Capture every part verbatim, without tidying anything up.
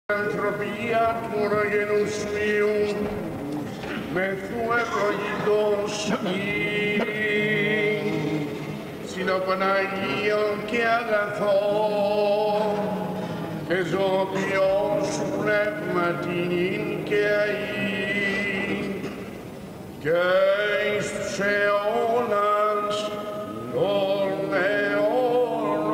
Ανθρωπία του μονογενούς Υιού, μεθού ευλογητός ειν, συνοπαναγίων και αγαθών, εζωπιός πνευματινήν και αΐν, και εις τους αιώνας των αιώνων.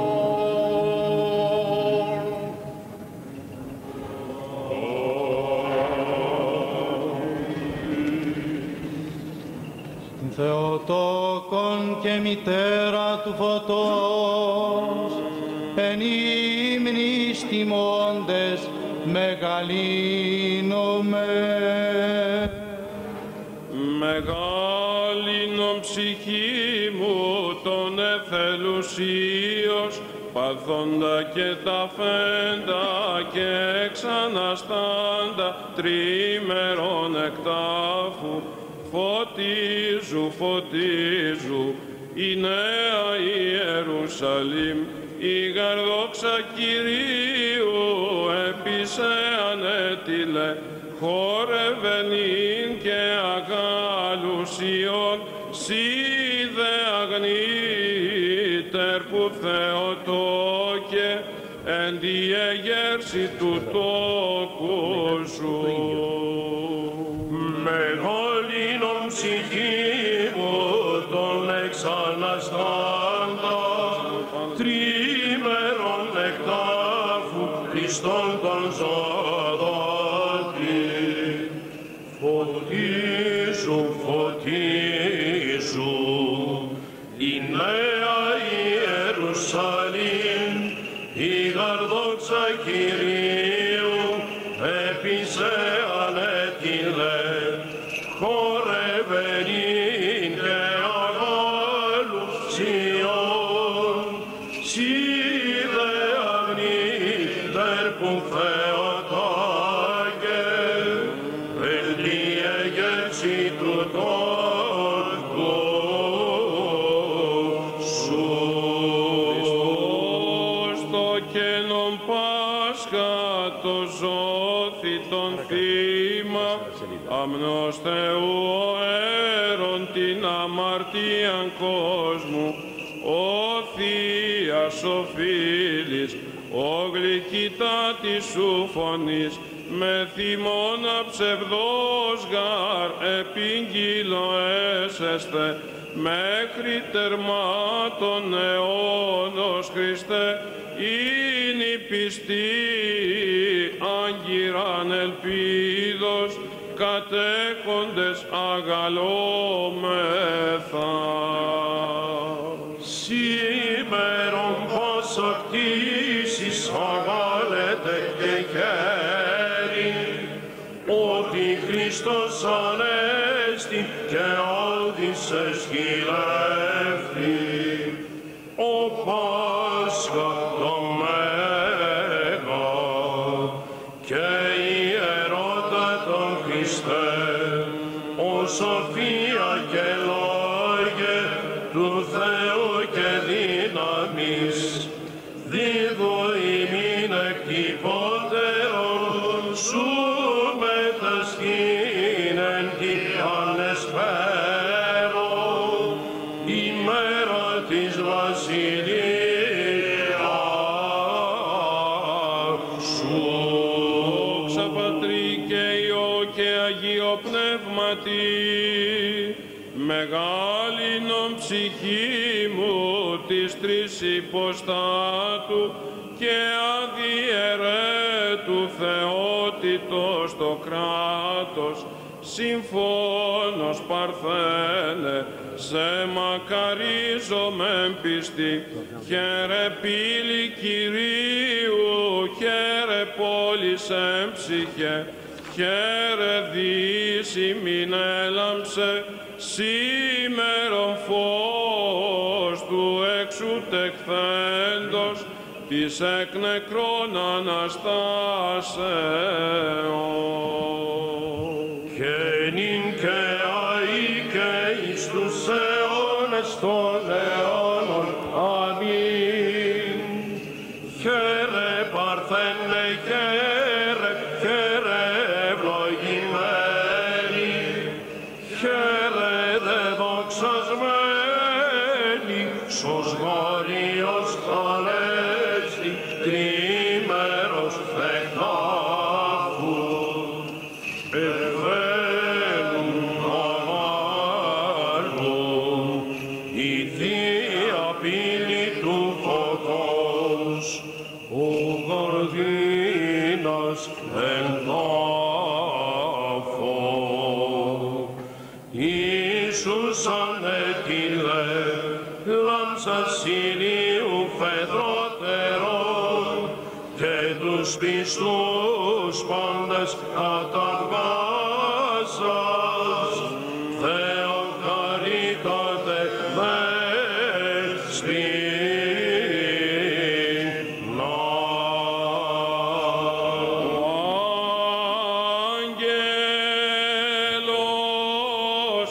Θεοτόκον και μητέρα του φωτός, εν ύμνης τιμώντες μεγαλύνομαι. Μεγάλυνον ψυχή μου τον εθελουσίος, παθόντα και ταφέντα και εξαναστάντα τρίμερον εκτάφου. Φωτίζου, φωτίζου, η νέα Ιερουσαλήμ, η γαρδόξα Κυρίου έπεισε ανέτειλε, χόρευεν και αγάλουσιον, σίδε αγνήτερ που Θεοτόκε, εν τη εγέρση του τόκου σου. Μεγαλύνον ψυχή μου τον εξαναστάντα, τρίμερον εκτάφου Χριστόν τον ζωδότη. Φωτίζου, φωτίζου, η νέα Ιερουσαλήμ, η γαρδόξα Κυρίου έπεισε ανέτειλε, χορευεν και αγάλουσιον, σίδε αγνήτερ που Θεοτάκε, εν τη εγέρση του τόκου σου. Χριστός το καινον Πάσχα το ζώθη τον θύμα, αμνός Θεού ο αίρον την αμαρτίαν κόσμου, ο Θείας ο Φίλης, ο γλυκύτατης σου φωνής, με θυμώνα ψευδός γαρ επίγγυλο έσεσθε, μέχρι τερμάτων αιώνος Χριστέ, είναι η πιστή άγκυραν ελπίδος, κατέχοντες αγαλόμεθα. Σήμερον πως ακτήσεις αγάλετε και χέρι, ότι Χριστός ανέστη και όδησες χειλεύθη, ο Πάσχα το μέγα και ιερότα τον Χριστέ, ο σοφία και λόγε του Θεού και δύναμης, δίδω ημίν εκτυπώτερον σου μετασχήν εν τη ανεσπέρω, ημέρα της βασιλείας σου. Δόξα Πατρί και Υιό και Αγίο Πνεύματι, μεγάλυνον ψυχή μου της τρεις υποστάτου και αδιαιρέτου θεότητος το κράτος, συμφώνος παρθένε, σε μακαρίζομεν πιστή, χαίρε πύλη Κυρίου, χαίρε πόλης έμψυχε, χαίρε δύση μην έλαμψε, σήμερον φως του εξουτεκθέντος, της εκ νεκρών Αναστάσεων. Και νυν και αεί και εις τους αιώνες των αιώνων. Αμήν. Χαίρε Παρθένε, χαίρε κτήνος εν τάφο. Ιησούς ανέτειλε λάμψας Συρίου φεδρότερον και τους πιστούς πάντες καταβάσας Θεόν χαρήκατε δεσποινα. Άγγελος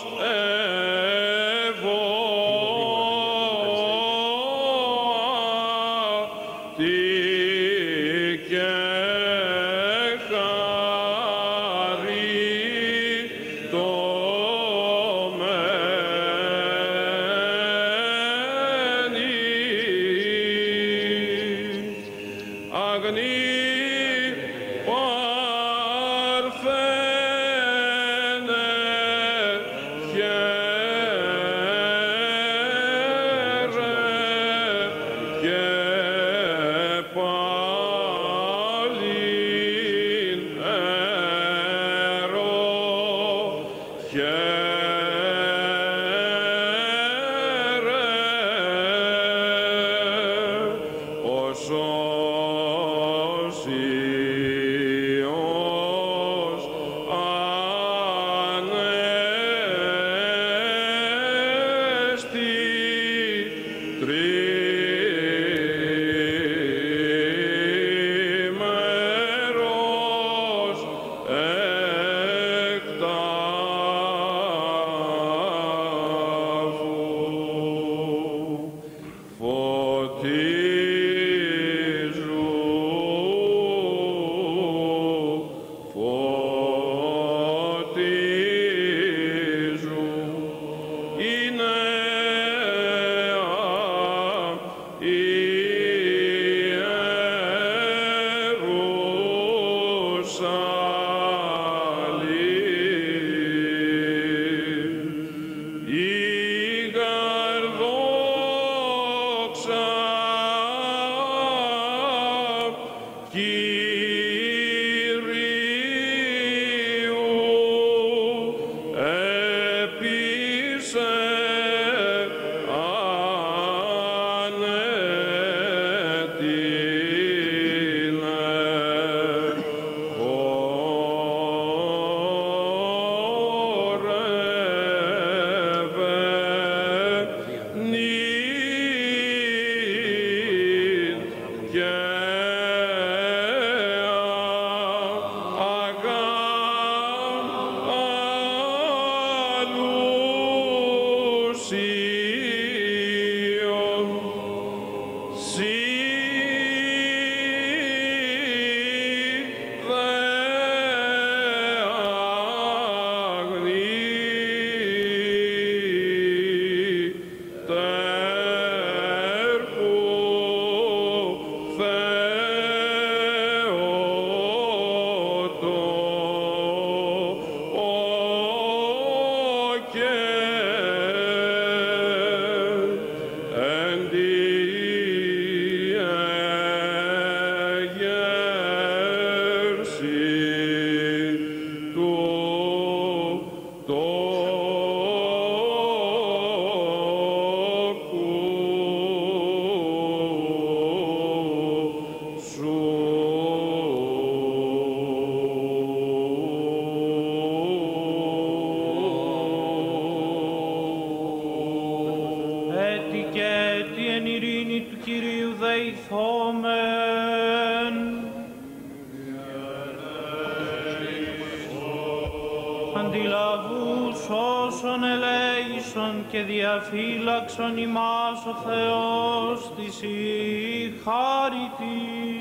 Αντιλαβούς όσων ελέησον και διαφύλαξον ημάς ο Θεός της η χάρητη.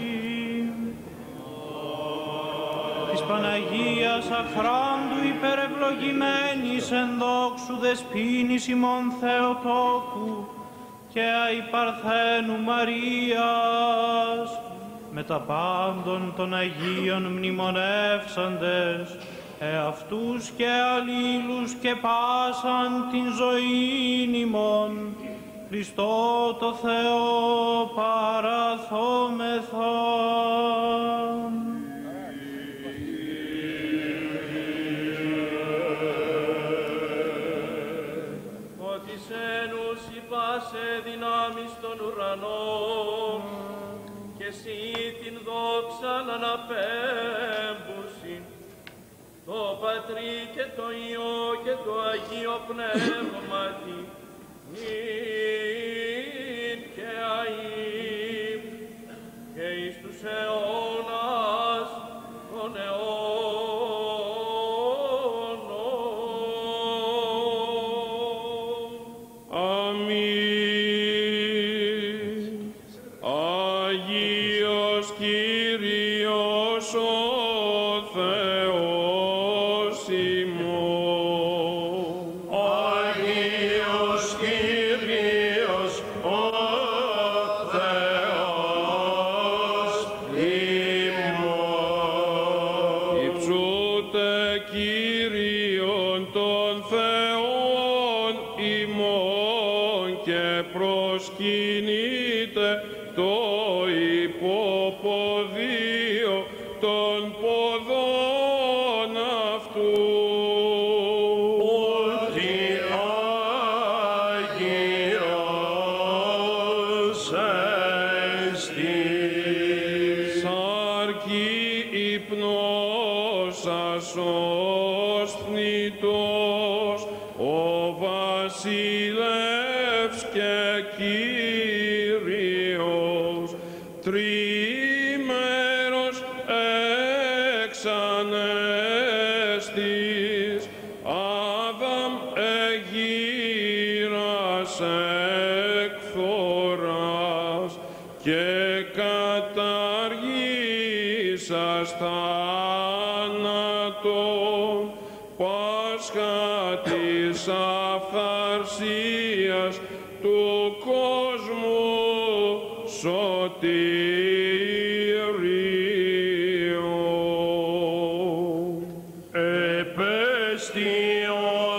Της Παναγίας αχράντου υπερευλογημένης εν δόξου δεσποίνης ημών Θεοτόκου και αϊπαρθένου Μαρίας, με τα πάντων των Αγίων μνημονεύσαντες, εαυτούς και αλλήλους και πάσαν την ζωήν ημών, Χριστό το Θεό παραθόμεθα. ουρανών και εσύ την δόξα να αναπέμπουσιν το Πατρί και το Υιό και το Αγίο Πνεύματι νυν και αΐ και εις τους αιώνας των αιώνων. Αμήν. Αγίος Κύριος ο Θεός ημών. Αγίος Κύριος ο Θεός ημών. Υψούτε Κύριον τον Θεόν ημών και προσκυνείτε το υποποδίο των ποδών αυτού. Ότι Άγιος εστί. Σάρκη υπνώσας ως θνητός, ο βασιλεύς και Κύριος, τριήμερος εξανέστης, Άδαμ εγείρας εκθοράς και καταργήσας θάνατον, Πάσχα της αυθαρσίας του κόσμου σωτήριον. Επέστη ο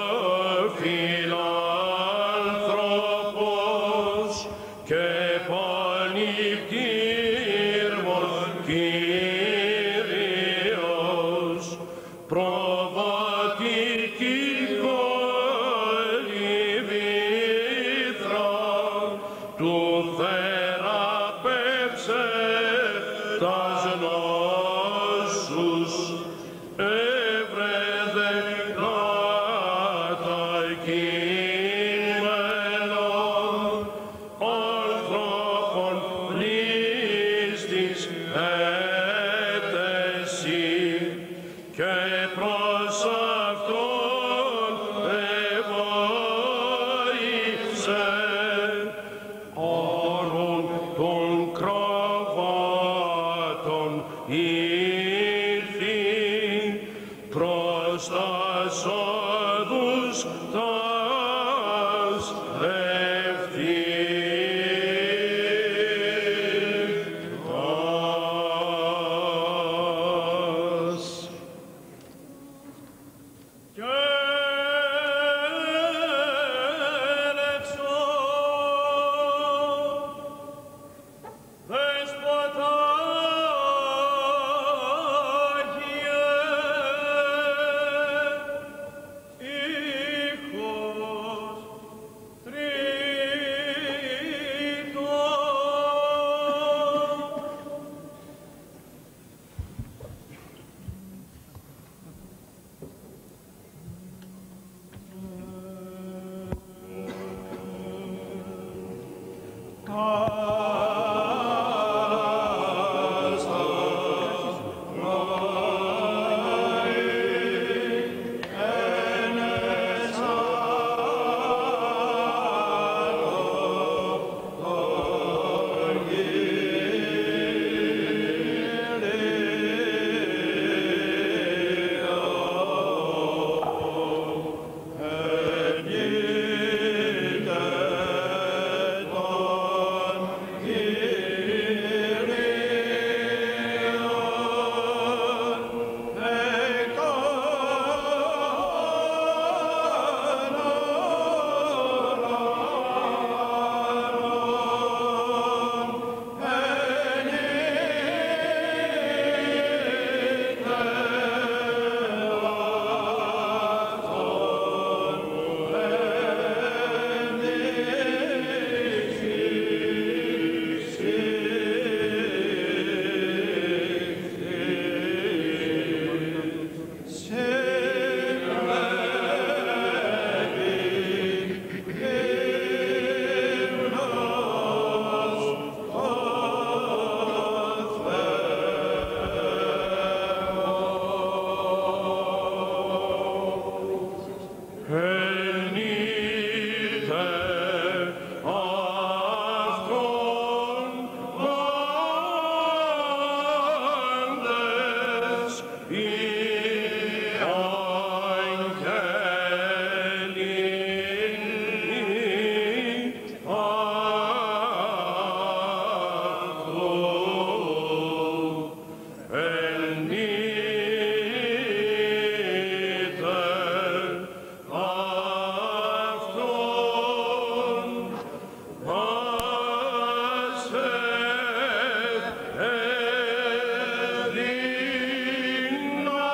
φιλάνθρωπος και πανηγύρμος Κύριος, προβατική κολυβήθρα του θεραπεύσε τας νόσους, έβρεδε κατακείμενον ανθρώπων πλήστης έτεση και προς αυτόν εβόησε όρων των κραβάτων ήρθη προς τας όδους τας ευθύτας. Και έλεξον Δέσποτα Άγιε, Ήχο Amen.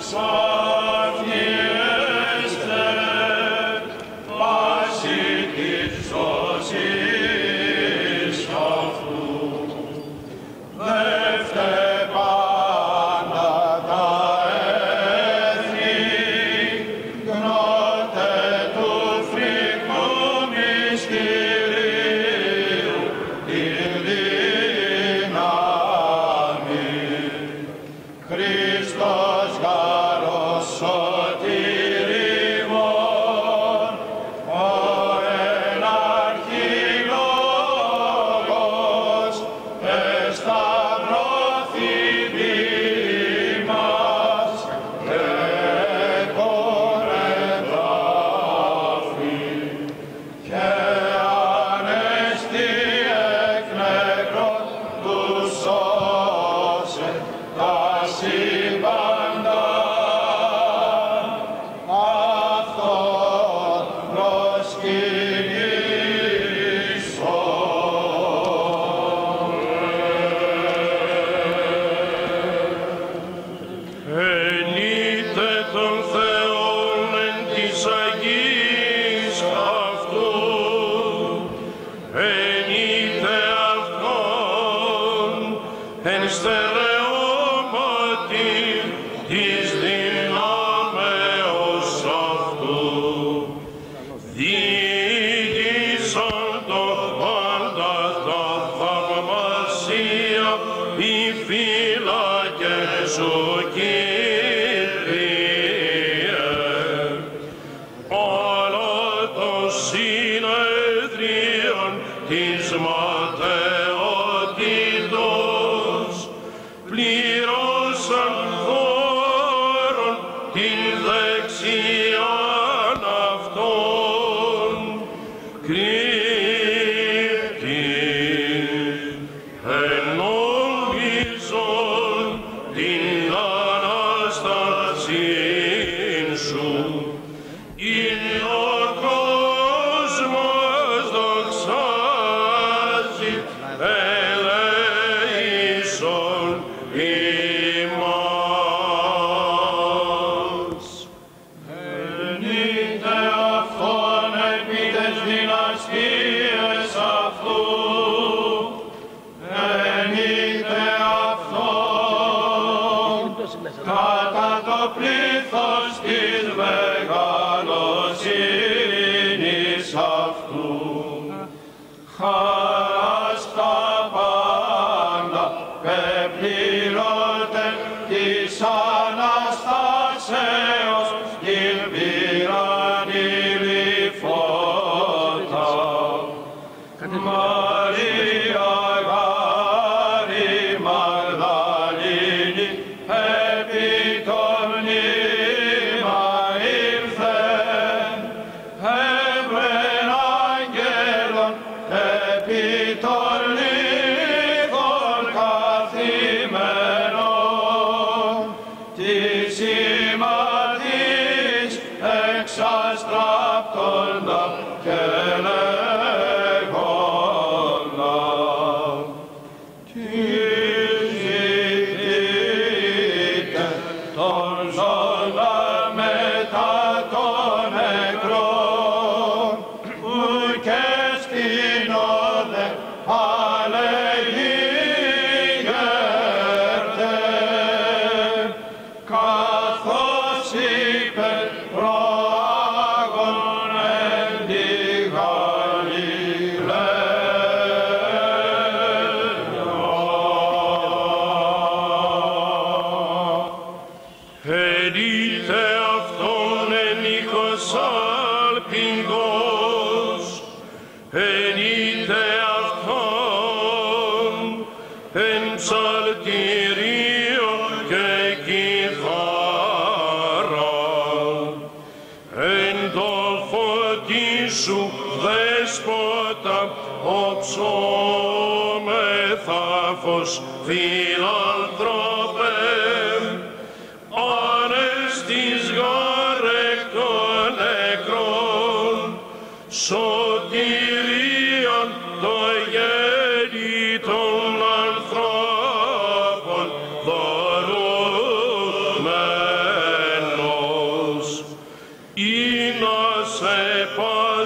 Δωρούμε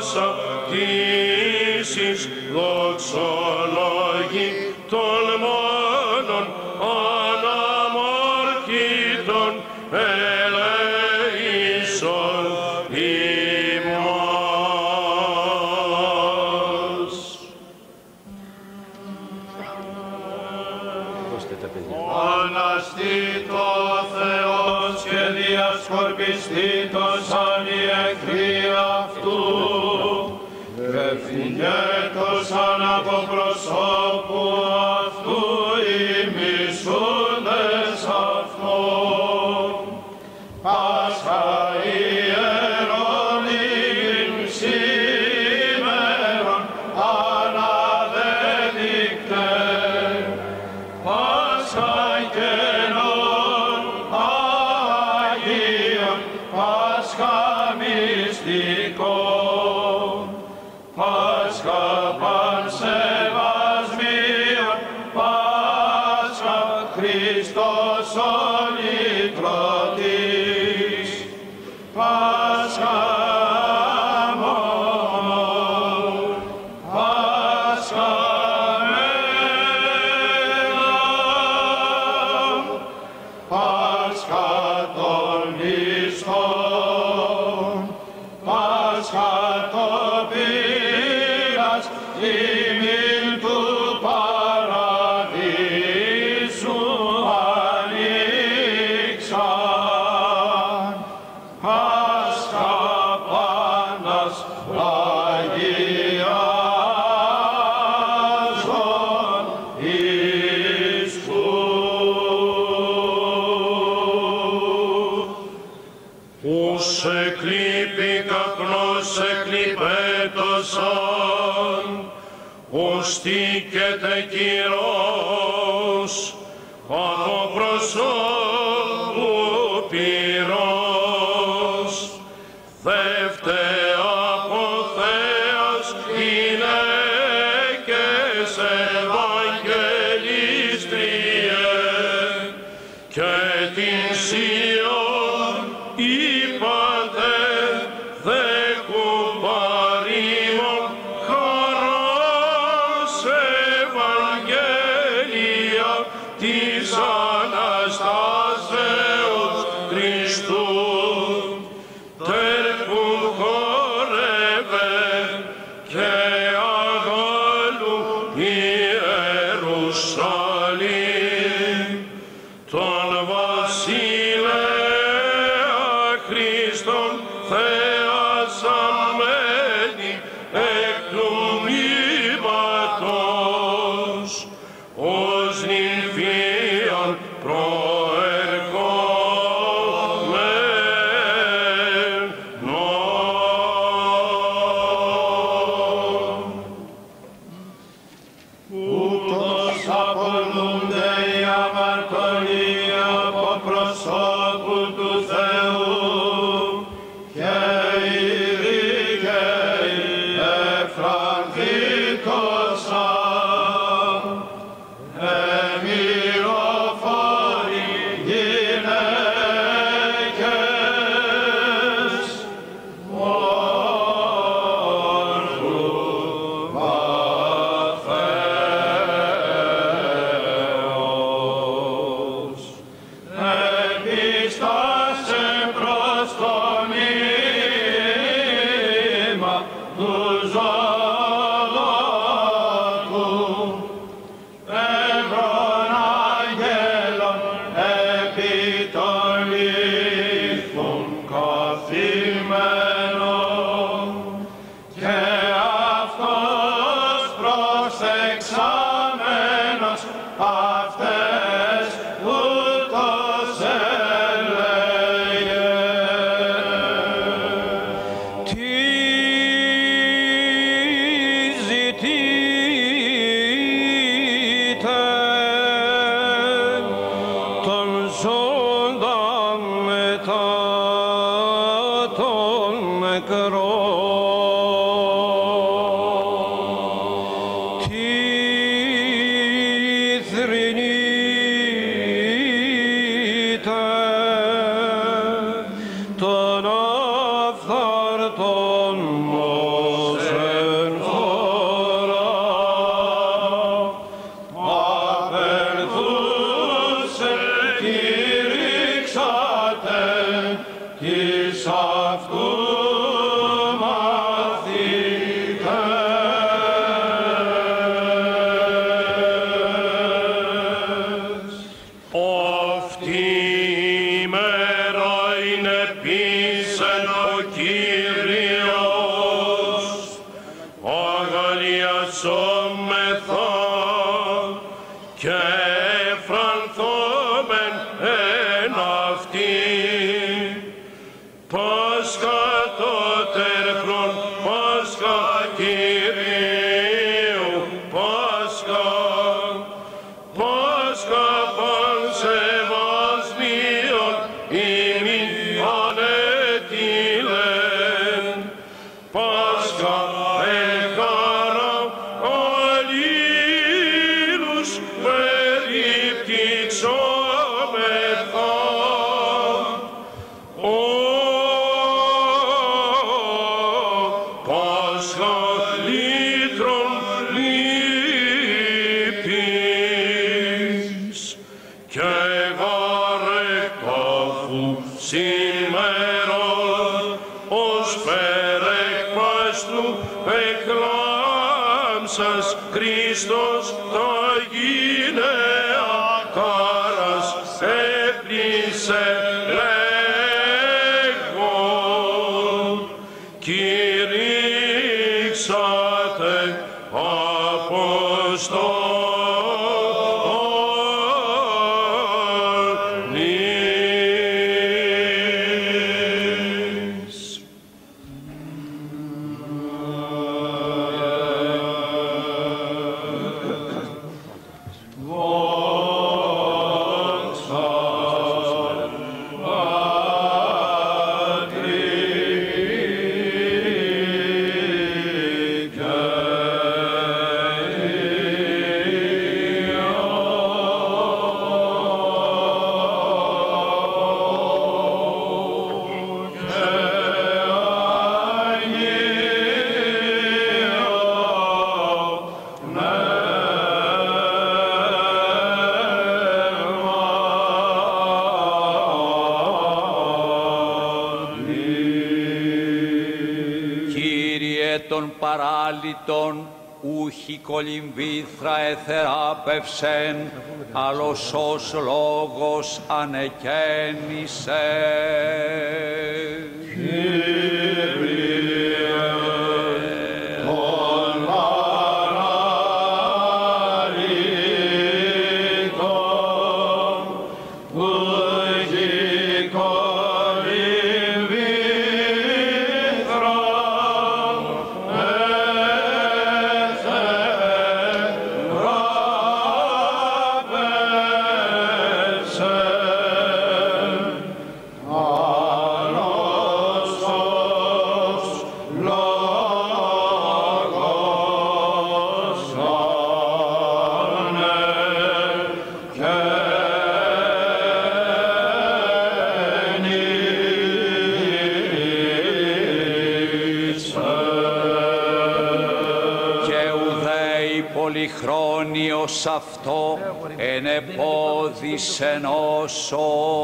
κτήσεις δοξολόγη των μόνων αναμάρτητων ελέησον ημάς. Αναστεί το Θεός και διασκορπιστεί το σαν οι εχθροί αυτού και φυγέτωσαν από προσώπου αυτού οι μισούντες αυτόν. Πάσχα ιερώνυμ σήμερον αναδεδείκτε, Πάσχα καινών Αγίων, Πάσχα μυστικών, Πάσχα πανσεβασμίων, Πάσχα Χριστός ο λυτρωτής, Πάσχα αμών, Πάσχα μέγαν, Πάσχα των ιστών, Πάσχα το πύρας ημίν του παραδείσου ανοίξαν. Πάσχα πάντας αγιάζων εις τους. Ους εκλείπει καπνός εκλειπέτωσαν, οστήκεται κυρός από προσώπου πυρός. Δεύτε από Θεός γυναίκες Ευαγγελίστριε και την Σιών είπατε δέκου παρήμων χαράς Ευαγγέλια της Αναστάσεως Χριστού. Τέρκου χόρευε και αγάλου Ιερουσαλήμ τον βασιλέα Χριστόν θεασαμένη εκ του μνήματος ως νυμφίαν προερχόμενον. Ούτως απολούνται οι αμαρτωλοί από προσώπου του Θεού και οι δίκαιοι εφρανθήτωσαν. Εμυροφόροι εις αυτού Χριστός το γυναία κάρας έπλησε λέγον, κηρύξατε Αποστόλης. Παράλυτον ούχι κολυμβήθρα εθεράπευσεν, άλλος ως λόγος ανεκαίνησε. Πολυχρόνιος αυτό ενεπόδισεν όσο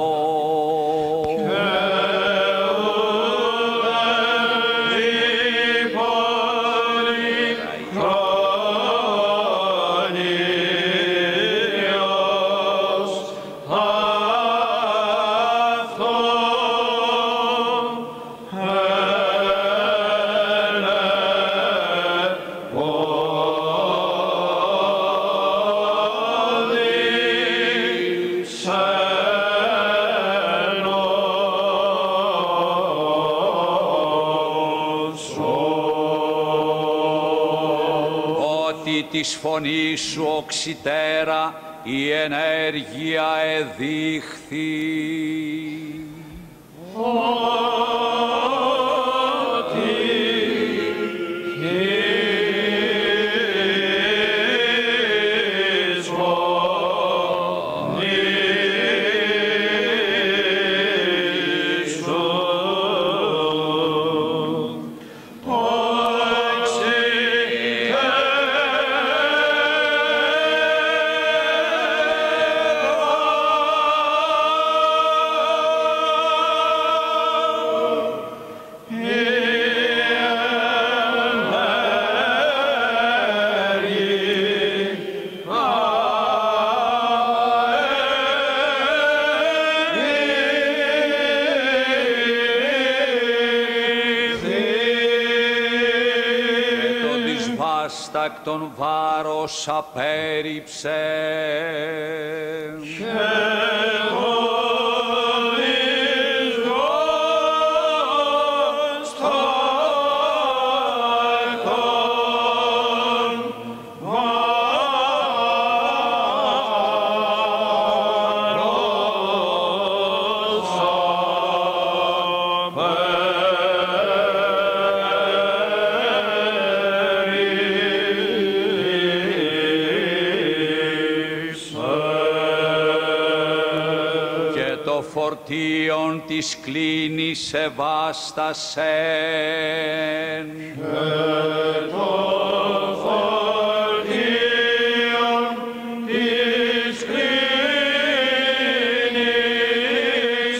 της φωνής σου οξυτέρα η ενέργεια εδείχθη. αβάστακτον βάρος απέριψε. Φορτίον της κλίνης ευάστασεν. Και το φορτίον της κλίνης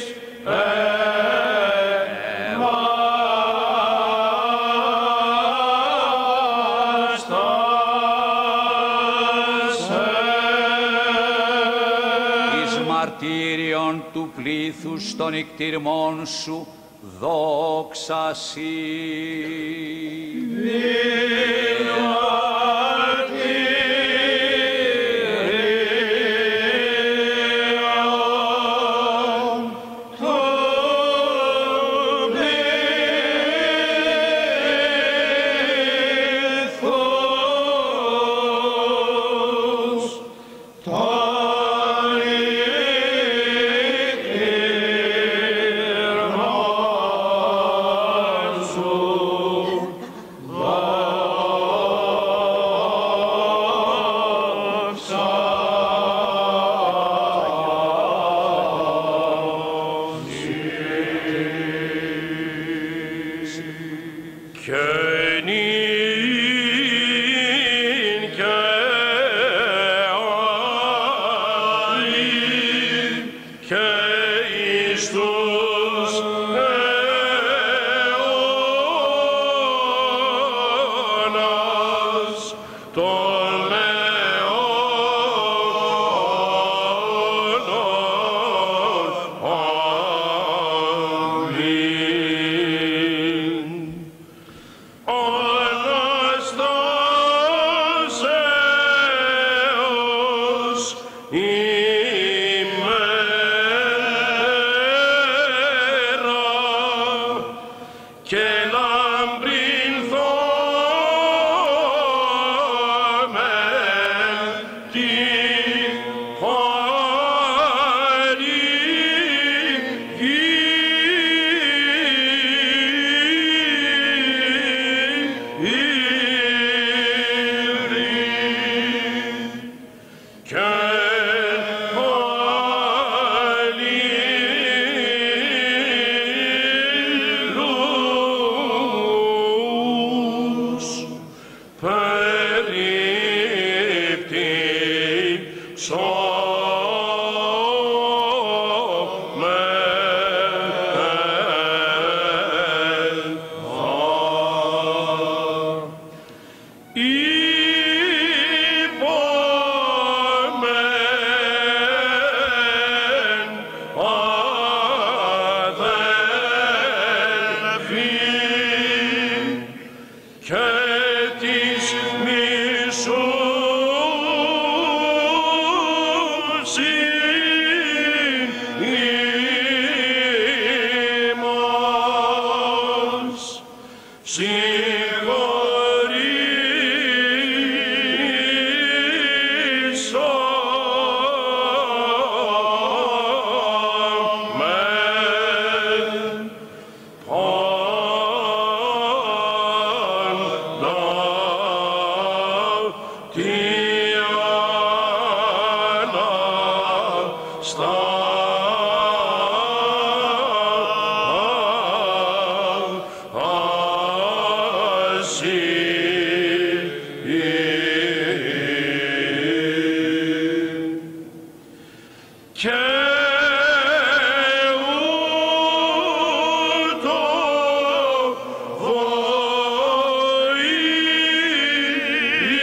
ευάστασεν. Εις μαρτύριον του πλήθους των εκτιρμών σου δόξα σοι.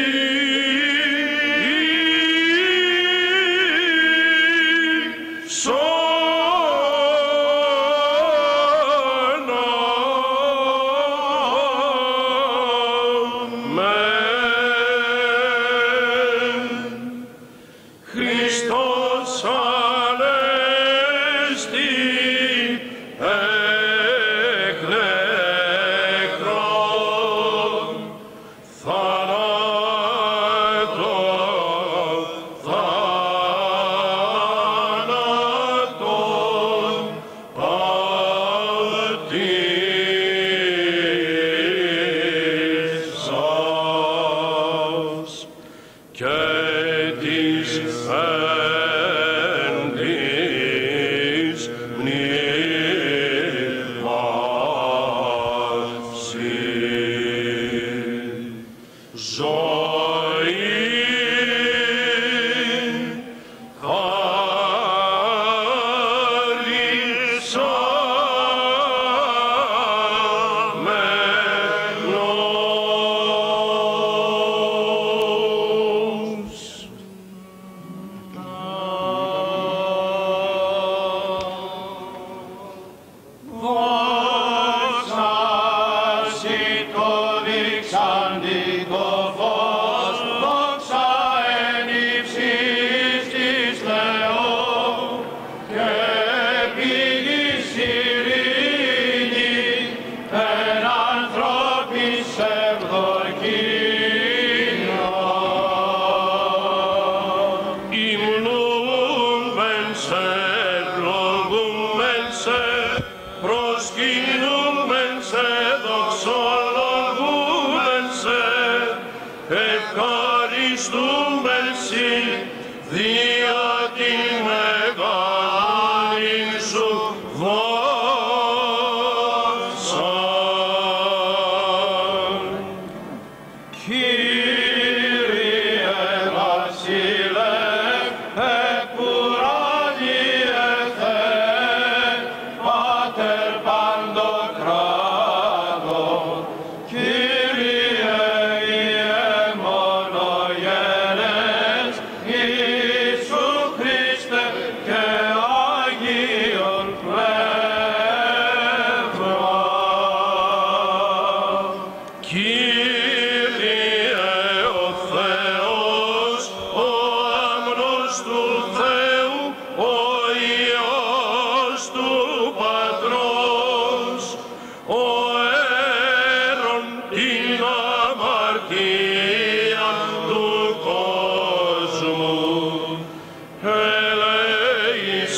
So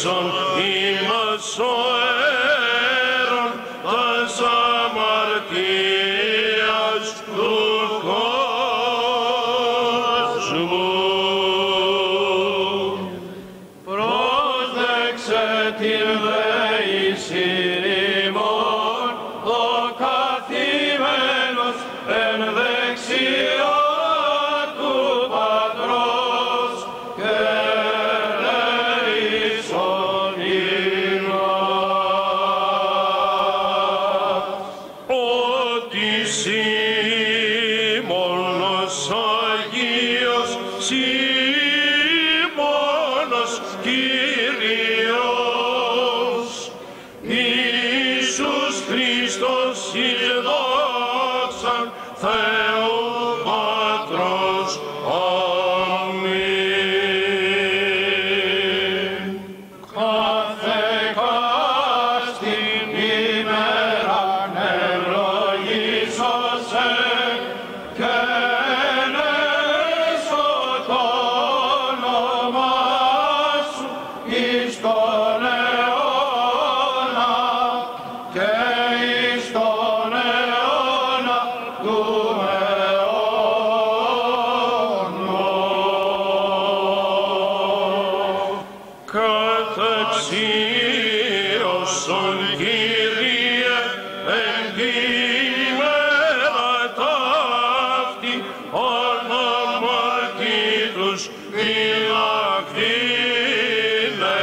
ελέησον ημάς ο αίρον τας αμαρτίας του κόσμου. Πρόσδεξε την δεήσιν ημών, ο καθημένος εν δεξιά του Πατρός και ελέησον ημάς. Ότι Σίμωνος Αγίος, Σίμωνος Κύριος, Ιησούς Χριστός εις δόξαν Θεού Πατρός. Αμήν. Κάθε κάστην ημέραν ευλογήσωσε και ελέησο το όνομά σου εις τον αιώνα και εις τον αιώνα του αιώνων. Καταξίωσον Κύριε εν τη ημέρα ταύτη αναμαρτήτους φυλακτήνε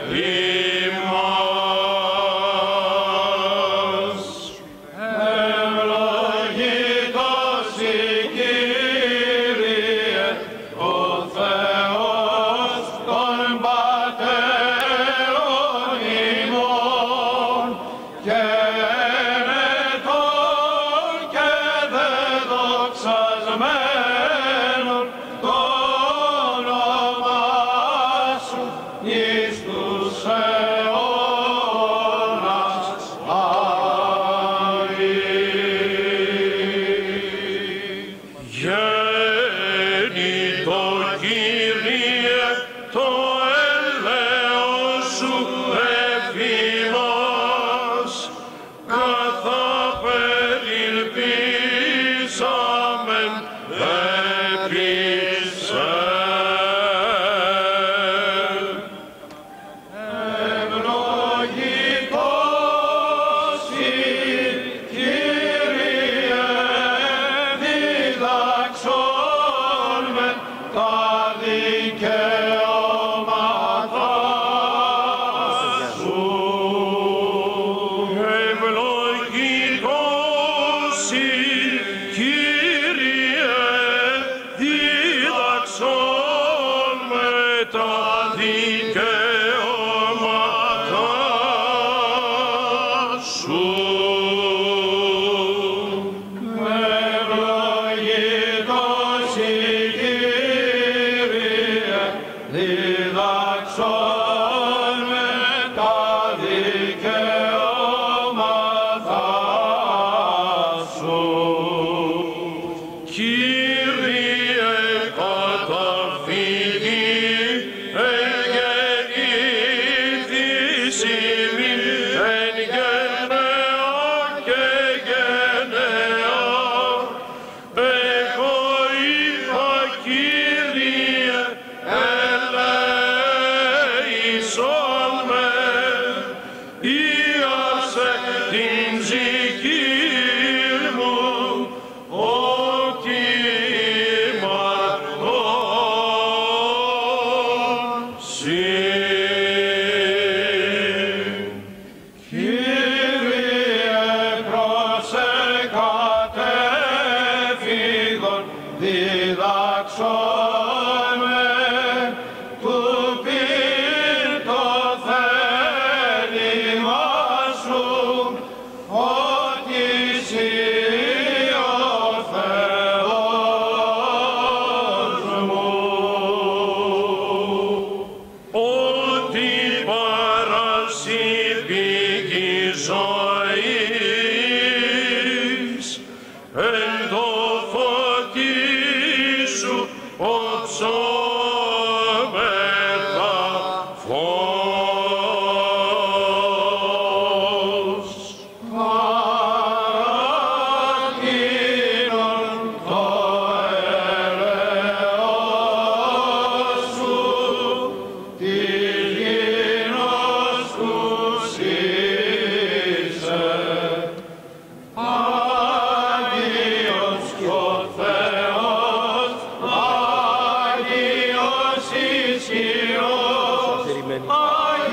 ημάς. Ευλογητός η Κύριε, ο Θεός των πατέρων ημών,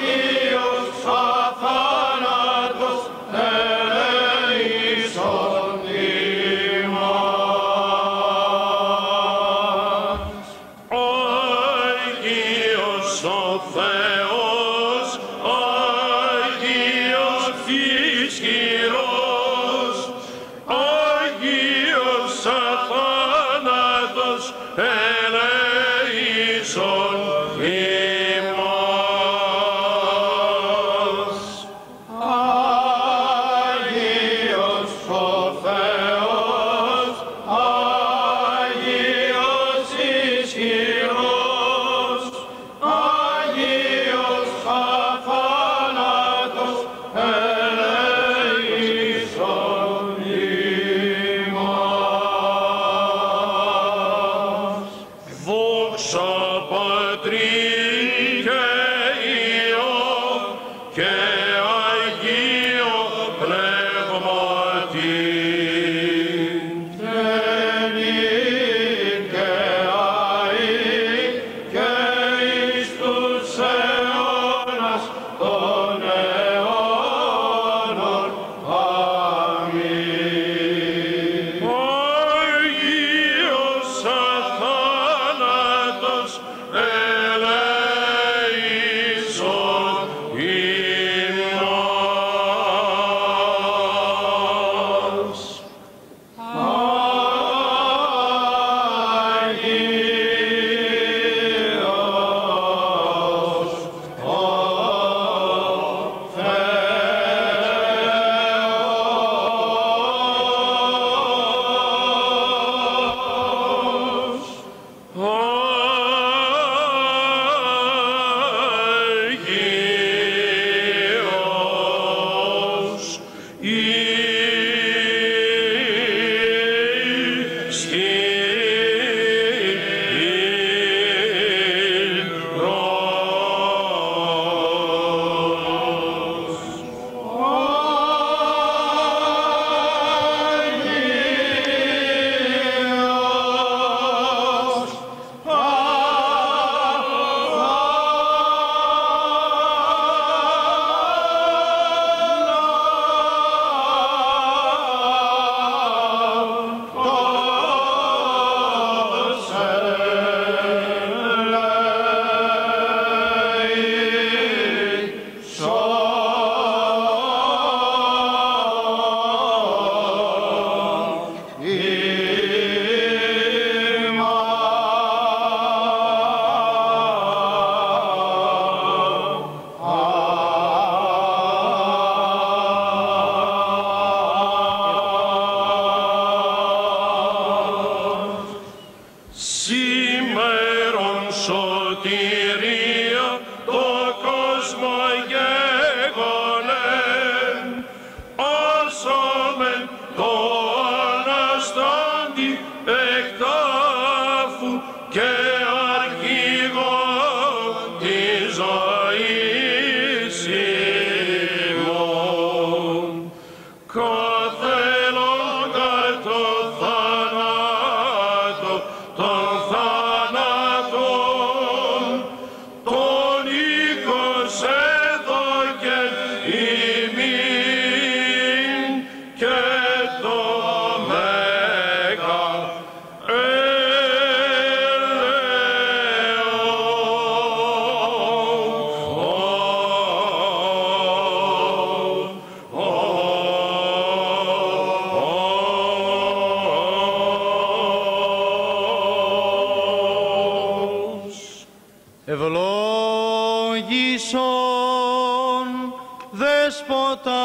Ευλόγησον Δέσποτα.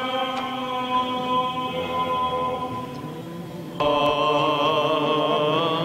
Amen.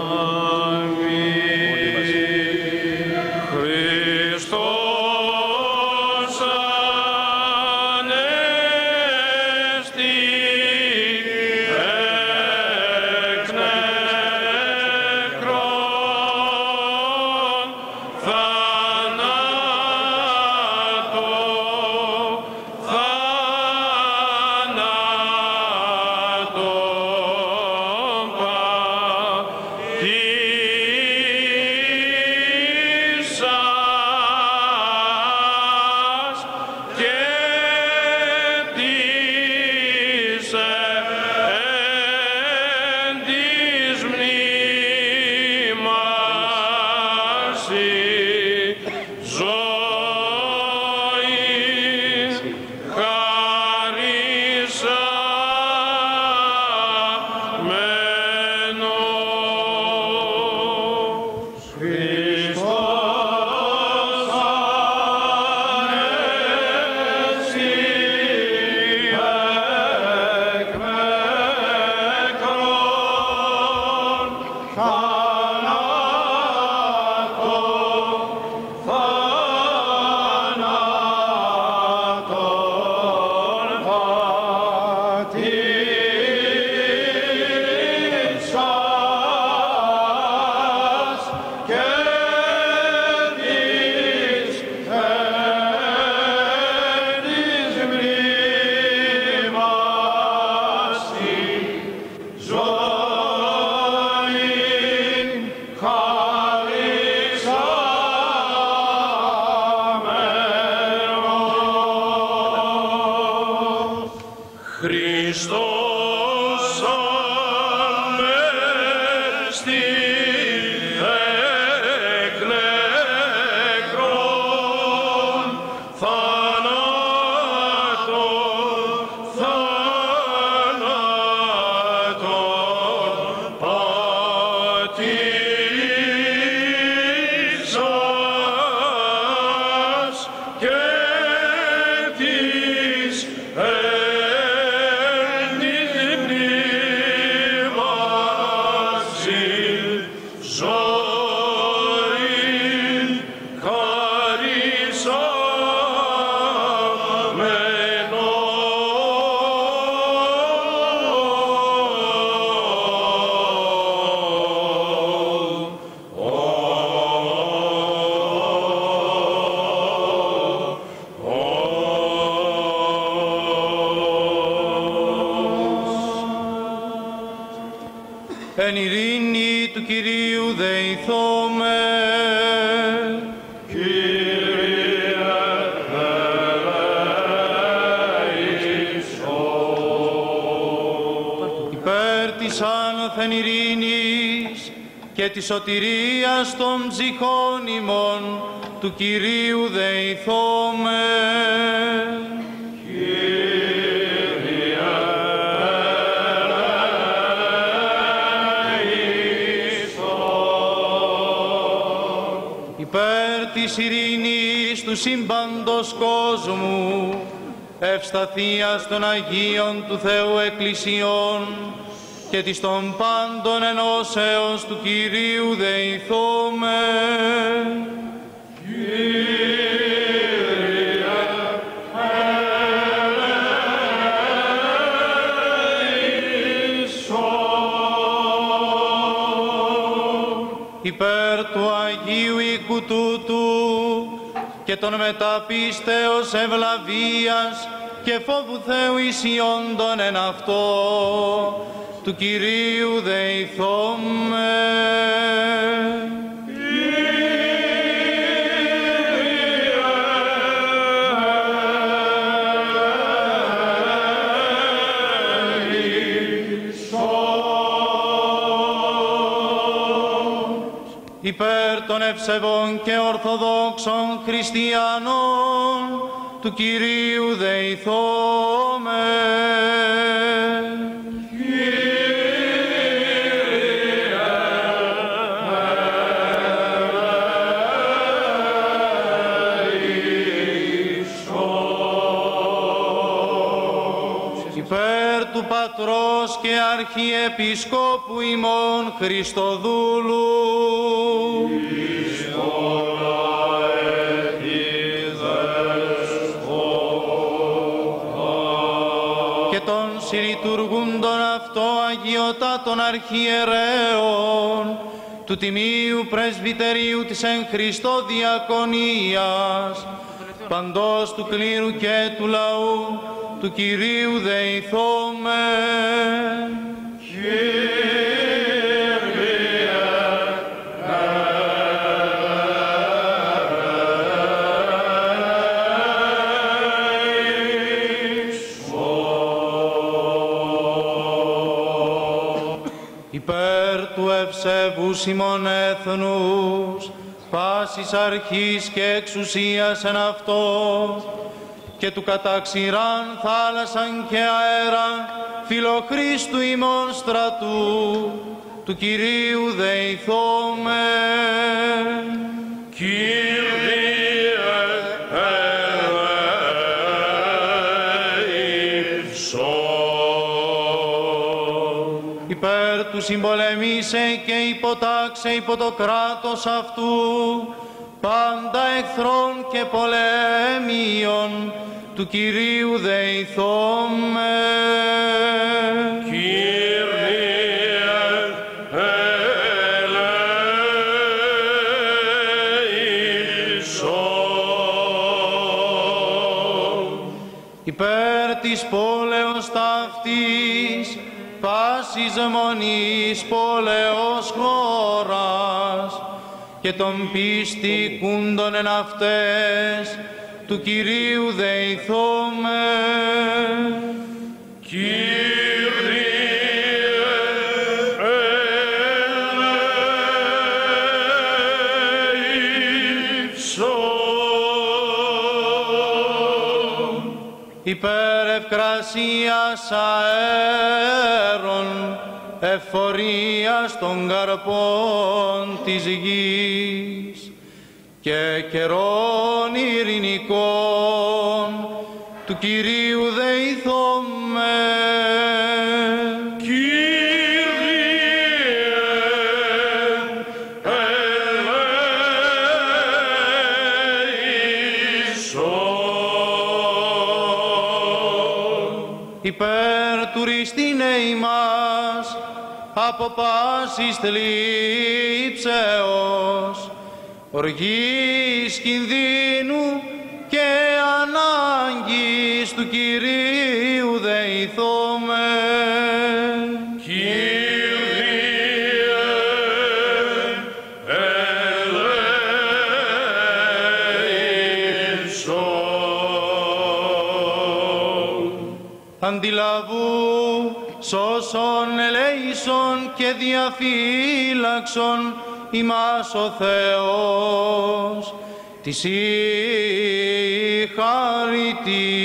Χριστός ανέστη εκ νεκρών θανάτων, θανάτων πατήσας και της Εν ειρήνη του Κυρίου δεηθώμε. Κύριε ελέησον. Υπέρ της άνωθεν ειρήνης και της σωτηρίας των ψυχών ημών του Κυρίου δεηθώμε. Υπέρ της ειρήνης του σύμπαντος κόσμου, ευσταθίας των Αγίων του Θεού Εκκλησιών και της των πάντων ενώσεως του Κυρίου δεηθώμε. Υπέρ του Αγίου οίκου τούτου και των μεταπίστεως ευλαβίας και φόβου Θεού ισιόντων εν αυτό του Κυρίου δεηθώμε. Υπέρ των ευσεβών και ορθοδόξων χριστιανών του Κυρίου δεηθώμε. Υπέρ του Πατρός και Αρχιεπισκόπου ημών Χριστοδούλου και των συλλειτουργούντων αυτό αγιωτάτων αρχιερέων του Τιμίου Πρεσβυτερίου της εν Χριστώ Διακονίας, παντός του κλήρου και του λαού του Κυρίου δεηθώμε. Υπέρ του ευσεβούς ημών έθνους, πάσης αρχής και εξουσίας εν αυτό, και του καταξηράν θάλασσαν και αέρα, φιλοχρίστου ημών στρατού, του Κυρίου δεηθώμε. Κύριε ελέησον. Υπέρ του συμπολεμήσε και υποτάξε υπό το κράτος αυτού, πάντα εχθρών και πολέμιων, του Κυρίου δεηθώμε. Κύριε ελέησον. Υπέρ της πόλεως ταύτης, πάσης μονής πόλεως χώρας, και των πιστικούντων εν αυτές, του Κυρίου δεηθώμε. υπέρ ευκρασίας αέρων, εφορίας των καρπών της γης και καιρών ειρηνικών του Κυρίου δεηθώμε. Υπέρ τουριστήνε ημάς από πάσης θλίψεως, οργής κινδύνου και ανάγκης του Κυρίου δεηθώμε. Αντιλαβού, σώσον, ελέησον και διαφύλαξον ημάς ο Θεός της η χαριτή.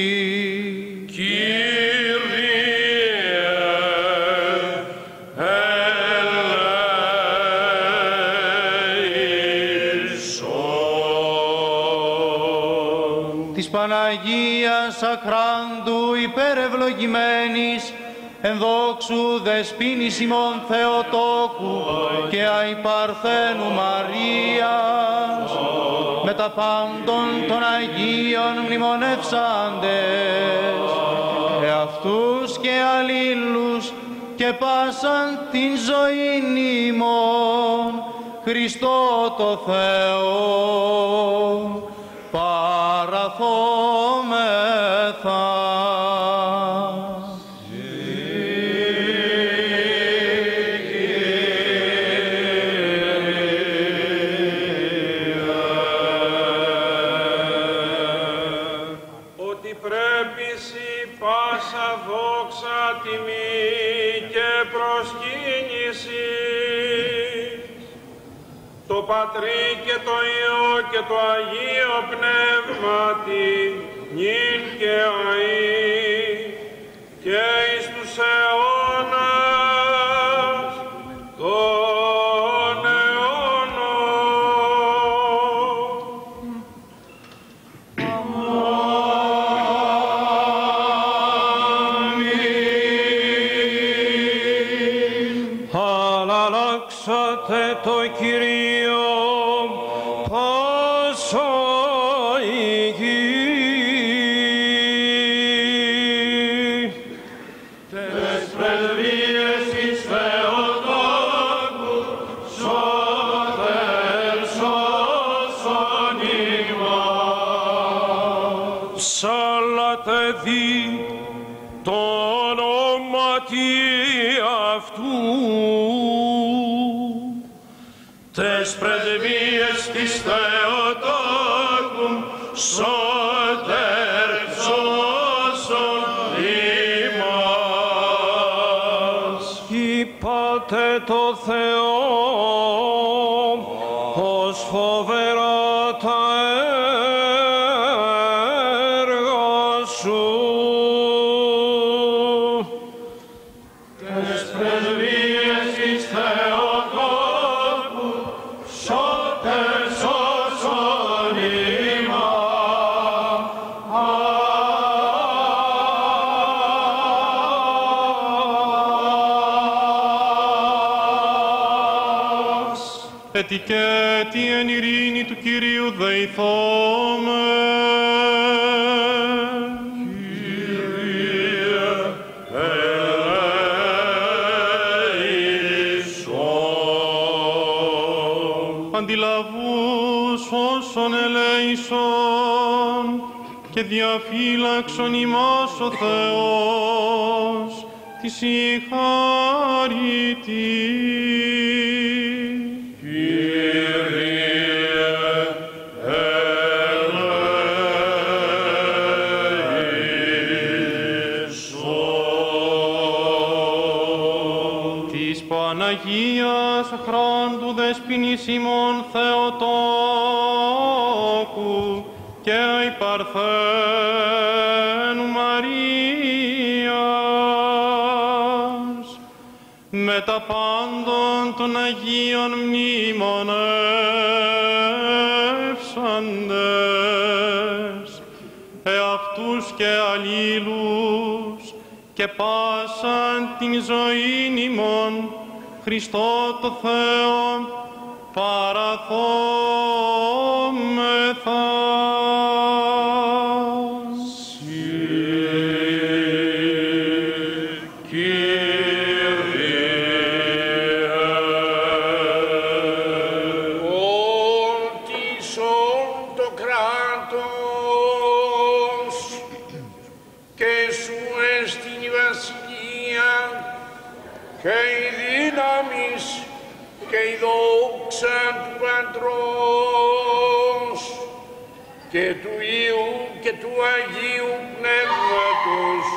Της Παναγίας Αχράντου υπερευλογημένης, εν δόξου δεσποίνης ημών Θεοτόκου και αϊπαρθένου Μαρίας, με τα πάντων των Αγίων μνημονεύσαντες, εαυτούς και αλλήλους και πάσαν την ζωήν ημών, Χριστό το Θεό, παραθόμεθα. Ότι πρέπει σοι πάσα δόξα, τιμή και προσκύνηση το Πατρί και το Υιό και το Αγίο Πνεύματι, νυν και αεί και εις τους αιώνας των αιώνων. Αμήν. Αλλάξατε το Κυρίο πάσα η γη. Τες πρεσβείες εις Θεοτόκου σώθεν σώσον ημάς. Ψάλλατε δι το ονόματι αυτού. Τες πρεσβείες της Θεοτόκου σώτερ σώσον ημάς. Είπατε το Θεό ως φοβερά τα έργα σου. Τες πρεσβείες της Θεοτόκου σώτερ σώσον ημάς. Ετικέτη εν ειρήνη του Κυρίου δεηθώμε. Κύριε ελέησον. Αντιλαβούς όσων ελέησον και διαφύλαξον ημάς ο Θεός της η χαριτή. Ελέησον. Παναγίας χρόντου δεσποινής ημών Θεοτόκου και η Παρθένου Μαρίας, με τα πάντων των Αγίων μνημονεύσαντες, εαυτούς και αλλήλους, και πάσαν την ζωήν ημών, Χριστό το Θεό, παραθόμεθα. Και του Υιού και του Αγίου Πνεύματος.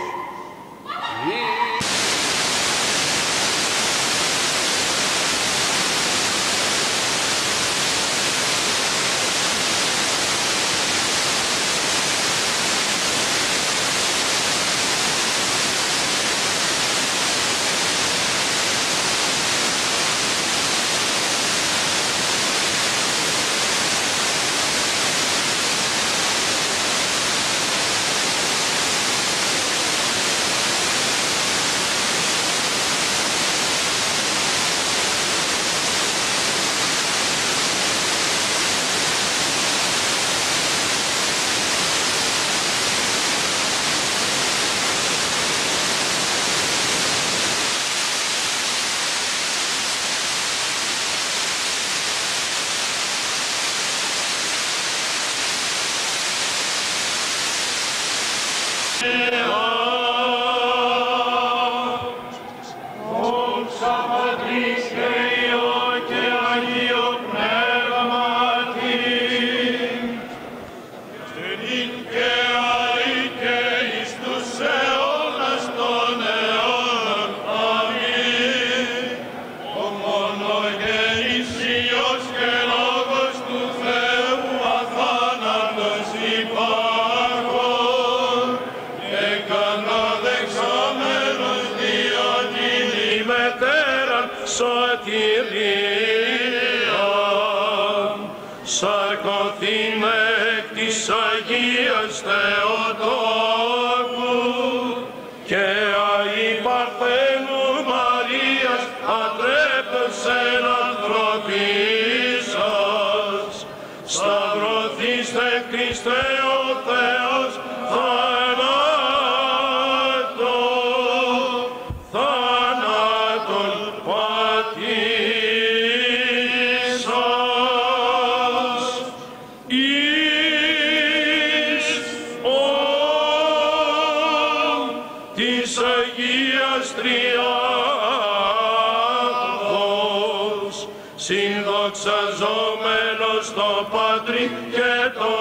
Συνδοξαζόμενος το Πατρί και το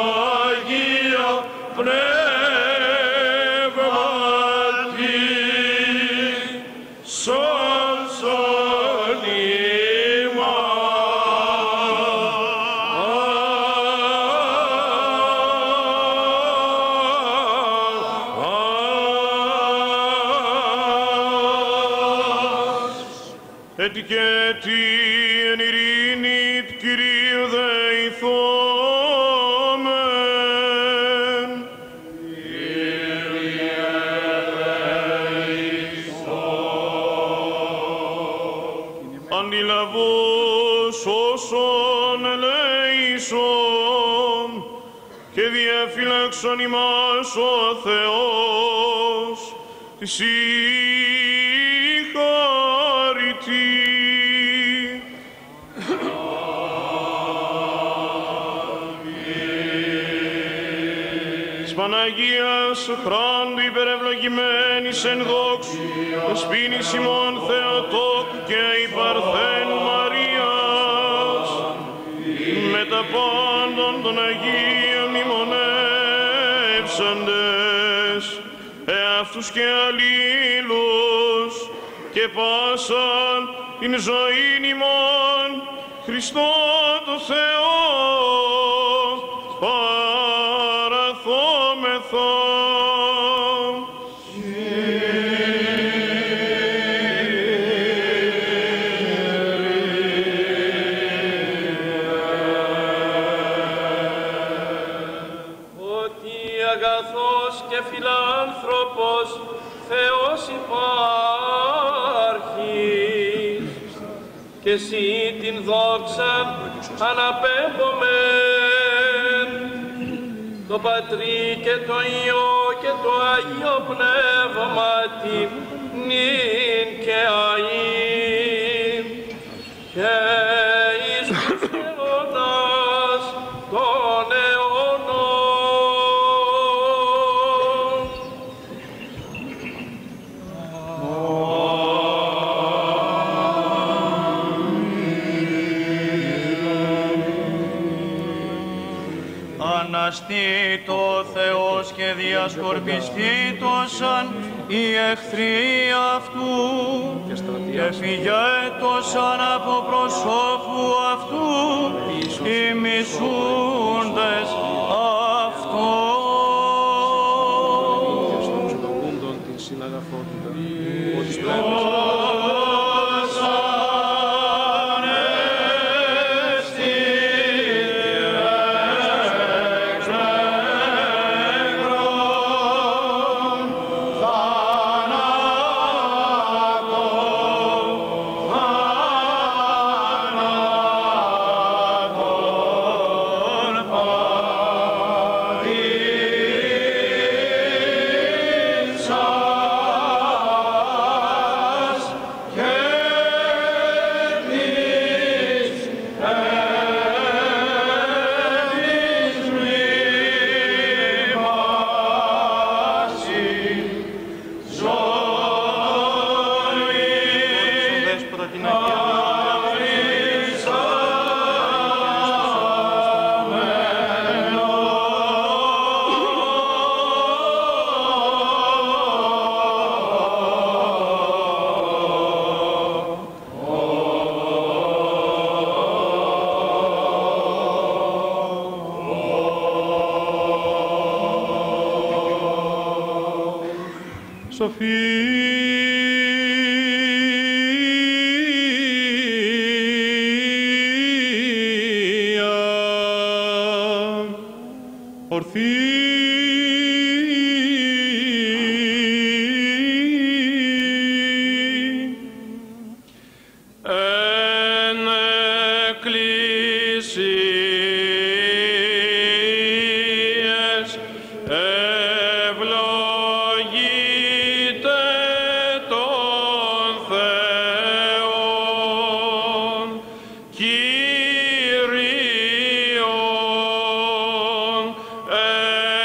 Αγίο Πνεύματι, σώσον ημάς. Έτσι και τι εν ειρήνη τ' Κυρίου δεηθόμεν. Κύριε δεηθώ. Αντιλαβώς όσων ελέησον και διαφυλάξον ημάς ο Θεός της συγχαρητή. Παναγίας χράντου υπερευλογημένης εν δόξου, δεσποίνης ημών Θεοτόκου και η Παρθένου Μαρίας, με τα πάντων των Αγίων μνημονεύσαντες, εαυτούς και αλλήλους, και πάσαν την ζωήν ημών, Χριστό το Θεό, παραθόμεθα. Και φιλάνθρωπος Θεός υπάρχει και εσύ την δόξα αναπέμπομεν το Πατρί και το Υιό και το Αγίο Πνεύματι νυν και αΐ και εις τους αιώνας των αιώνων. Αναστήτω Θεός και διασκορπιστήτωσαν οι εχθροί αυτού και φυγέτωσαν από προσώπου αυτού οι μισούντες αυτό. Κύριον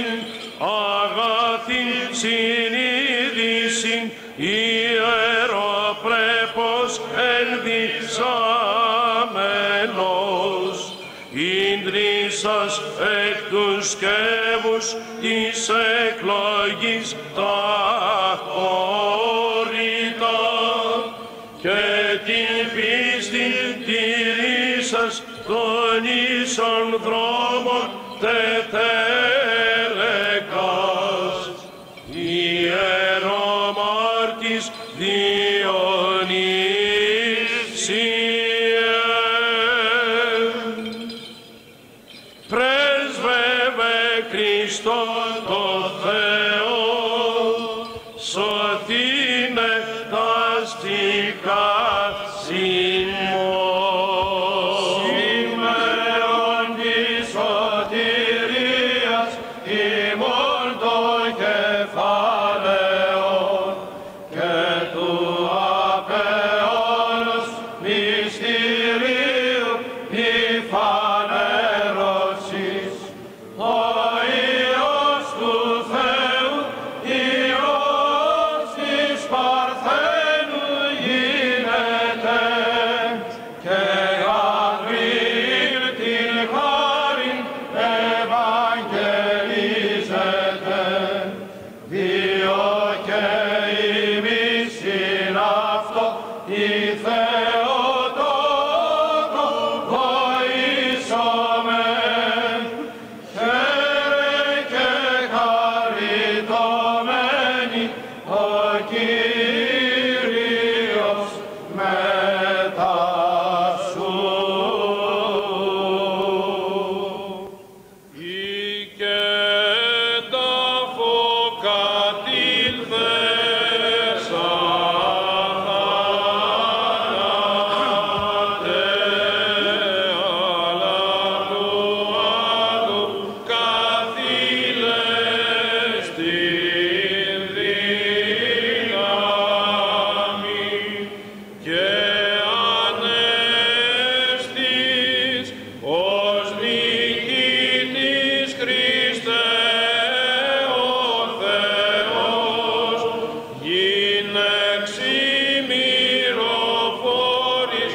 αγαθήν συνείδησιν ιεροπρέπος ενδυσάμενος, ίντρισσας εκ τους σκεύους της εκλογής τα όρητα και την πίστη τηρήσας των ίσων δρόμων τετέλεκας, ιερομάρτης Διονύσιε. Πρέσβευε Χριστό το Θεό, σωθήνε τα στικά ημών. Σήμερον της σωτηρίας ημών το κεφάλαιον και του απεώνος μυστηρίου η φανέρωσης. Ο Υιός του Θεού, Υιός της Παρθένου γίνεται και γαβρίλ την χάριν ευαγγελίζεται, διό και ημίσιν αυτό η Θεοτόκο βοήσομεν. Χαίρε και χαριτωμένη ο Κύριος μετά σου. Ή και τα φωκατήλθες αχάνατε, αλλά του άλλου καθήλες την δύναμη και ανέστης ως νικητής Χριστέ ο Θεός, γίνεξι μυροφόρης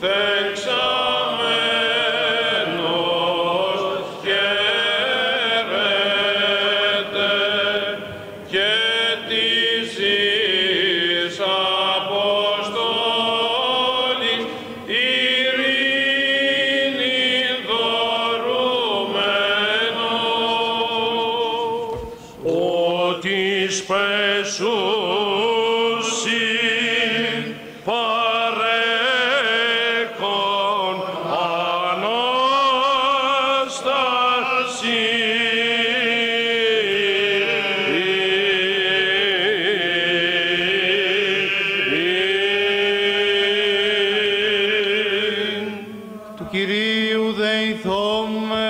θεξαμένος χαίρετε και της εις Αποστόλης ειρήνην δωρούμενος. Ότι σπεσούσιν παρέκον Ανάσταση. Του Κυρίου δεηθώμε.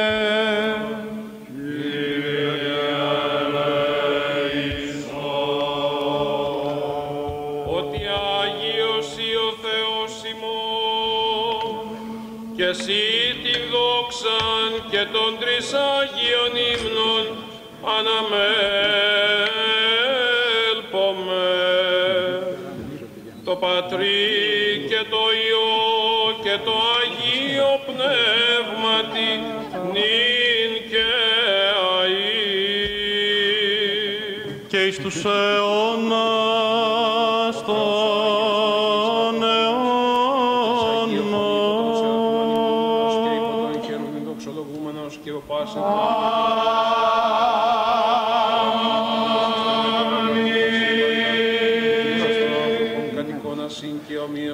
Ότι Άγιος ή ο Θεός ημών, και εσύ τη δόξαν και των τρεις Άγιων ύμνων αναμέλπομε. Το Πατρί και το Υιό και το Αγίο Πνεύματι νυν και αεί. Και εις τους αιώνας των αιώνων. Και υπό των χερουβίμ δοξολογούμενος και ο πάσης κατ' εικόνα συν και ομοίως.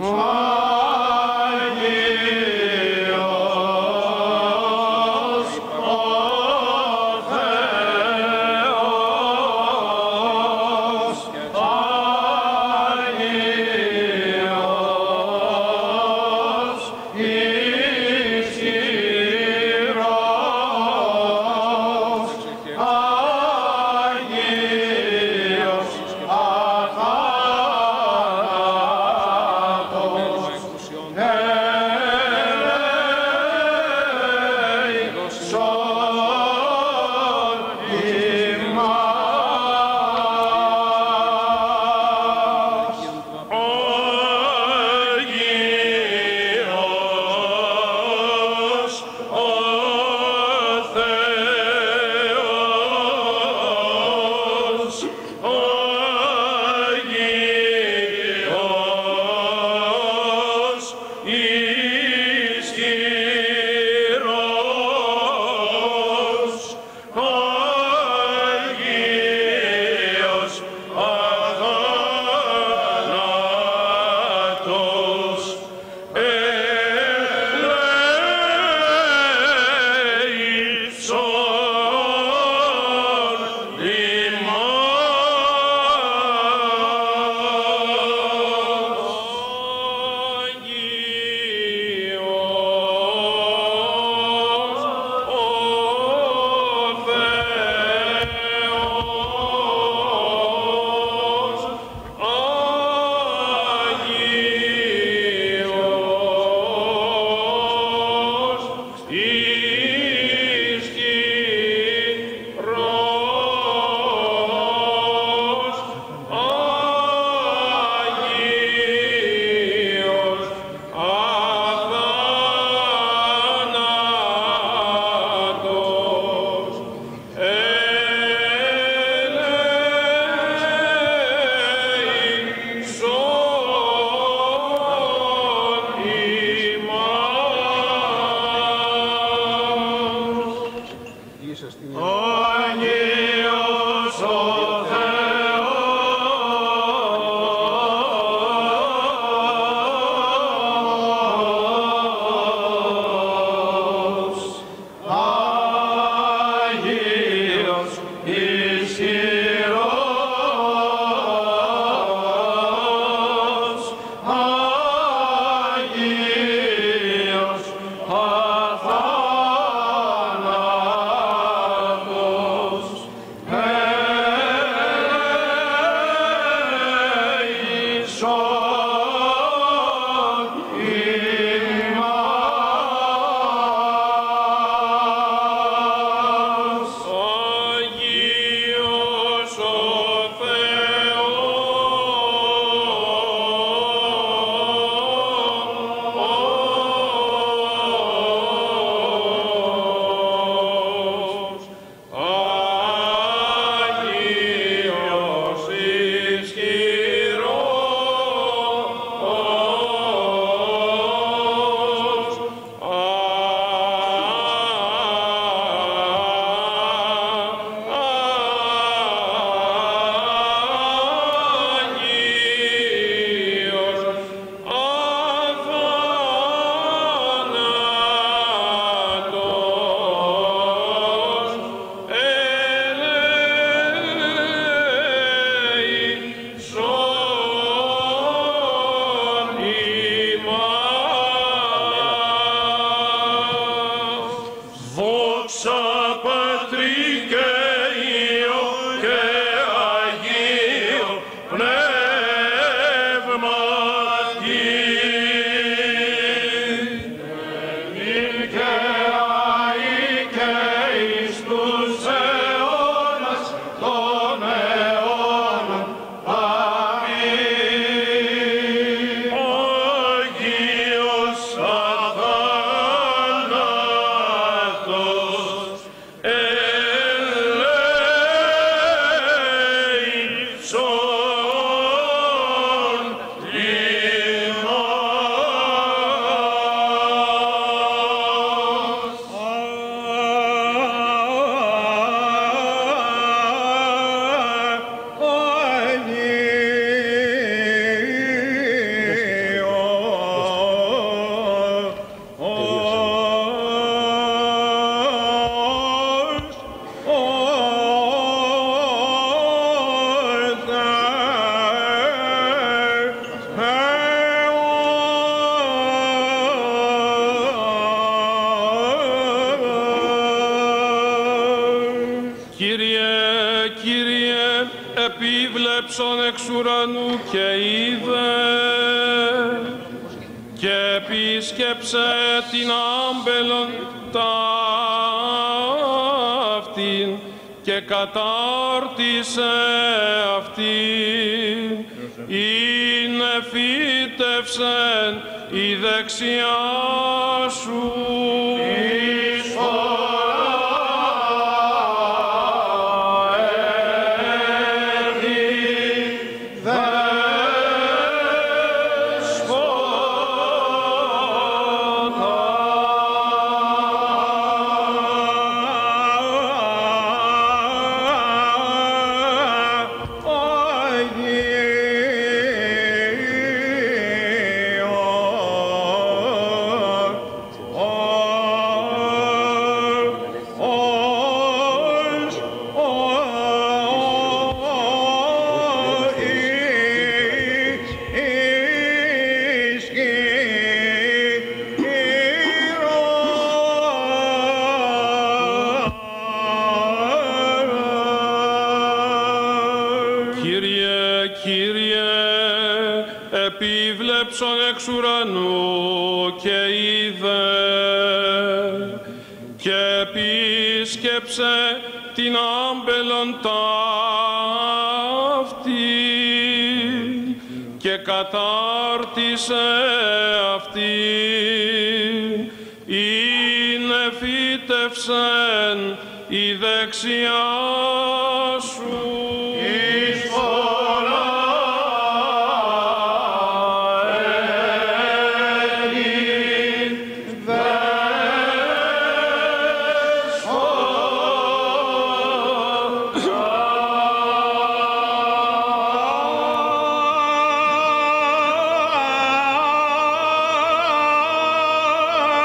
Άγιος, Άγιος, επίβλεψον εξ ουρανού και είδε και επίσκεψε την άμπελον ταύτην και κατάρτισε αυτήν, είναι φύτευσεν η δεξιά σου. Επίβλεψον εξ ουρανού και είδε και επίσκεψε την άμπελον ταύτην και κατάρτισε αυτήν, είναι φύτευσεν η δεξιά σου.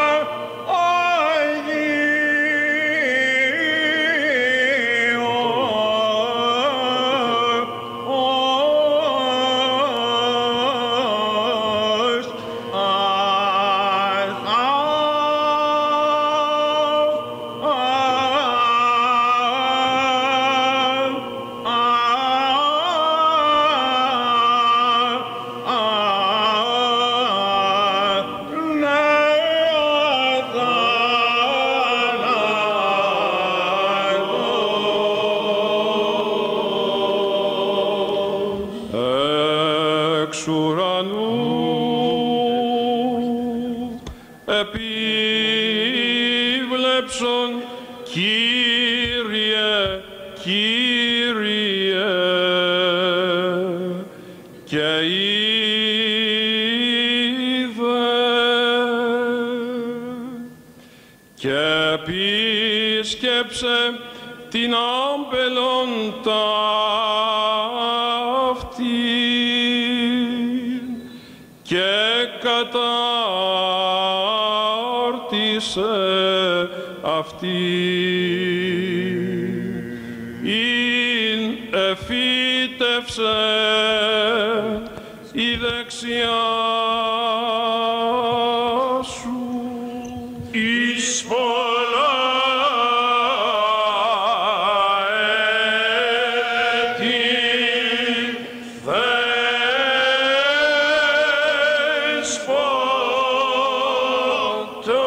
Oh Κύριε, και είδε και επίσκεψε την άμπελον ταύτη και κατάρτισε αυτή. Ειν εφύτευσε η δεξιά σου εις πολλά έτη δέσποτα.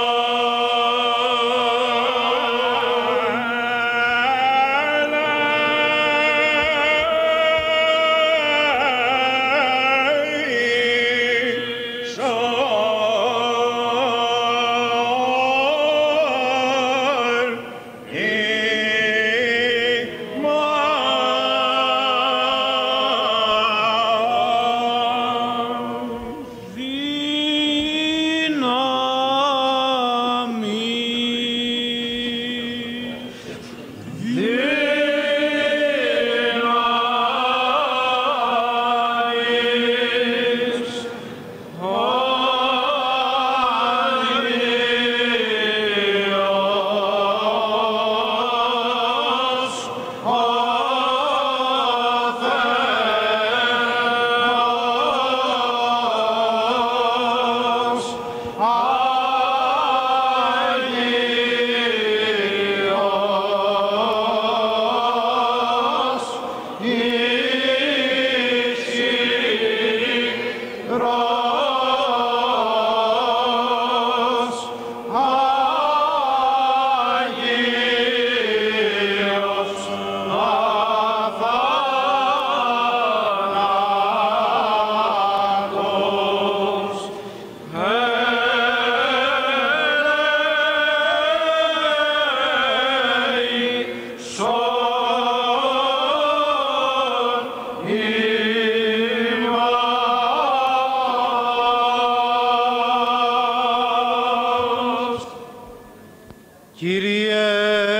Κύριε,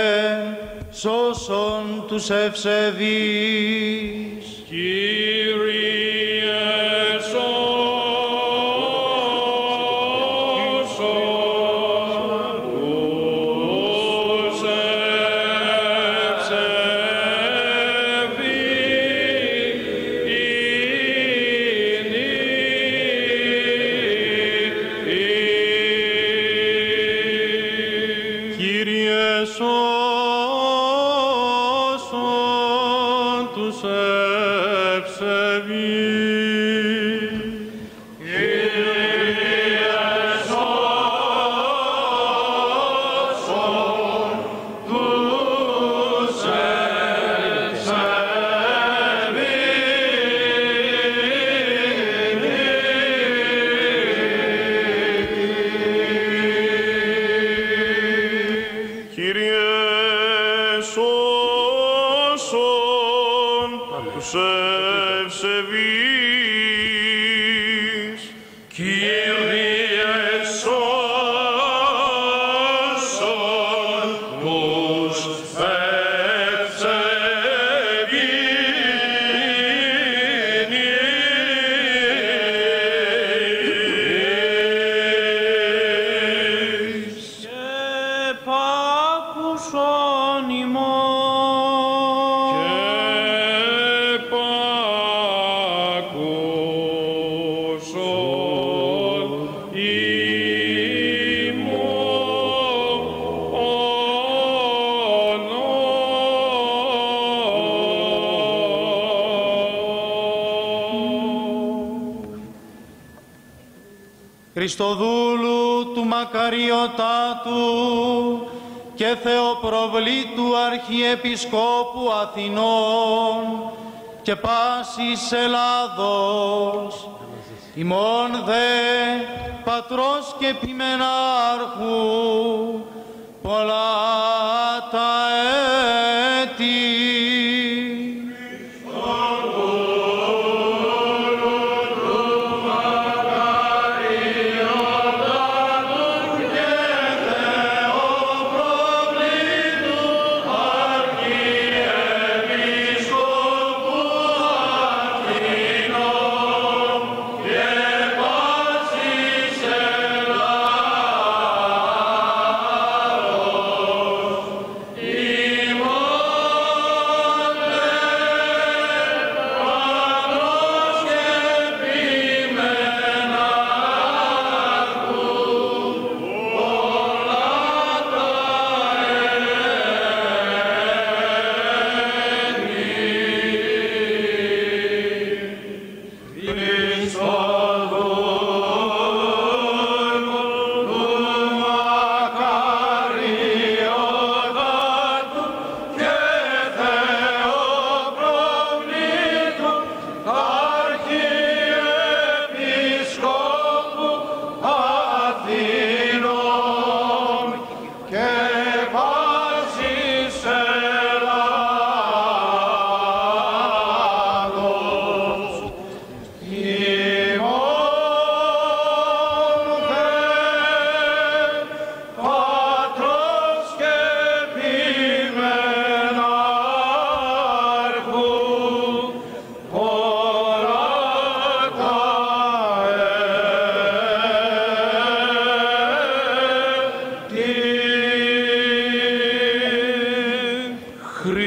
σώσον τους ευσεβείς. Κύριε, σώσον τους ευσεβείς. Κύριε, σώσον τους ευσεβείς. Κύριε, σώσον τους ευσεβείς. Κύριε, σώσον τους ευσεβείς. Κύριε, σώσον τους ευσεβείς. Και πάκουσον ημών. Και πάκουσον ημών. Χριστοδούλου του Μακαριωτάτου και Θεοπροβλήτου Αρχιεπισκόπου Αθηνών και πάσης Ελλάδος, ημών δε πατρός και επιμενάρχου πολλά τα έτη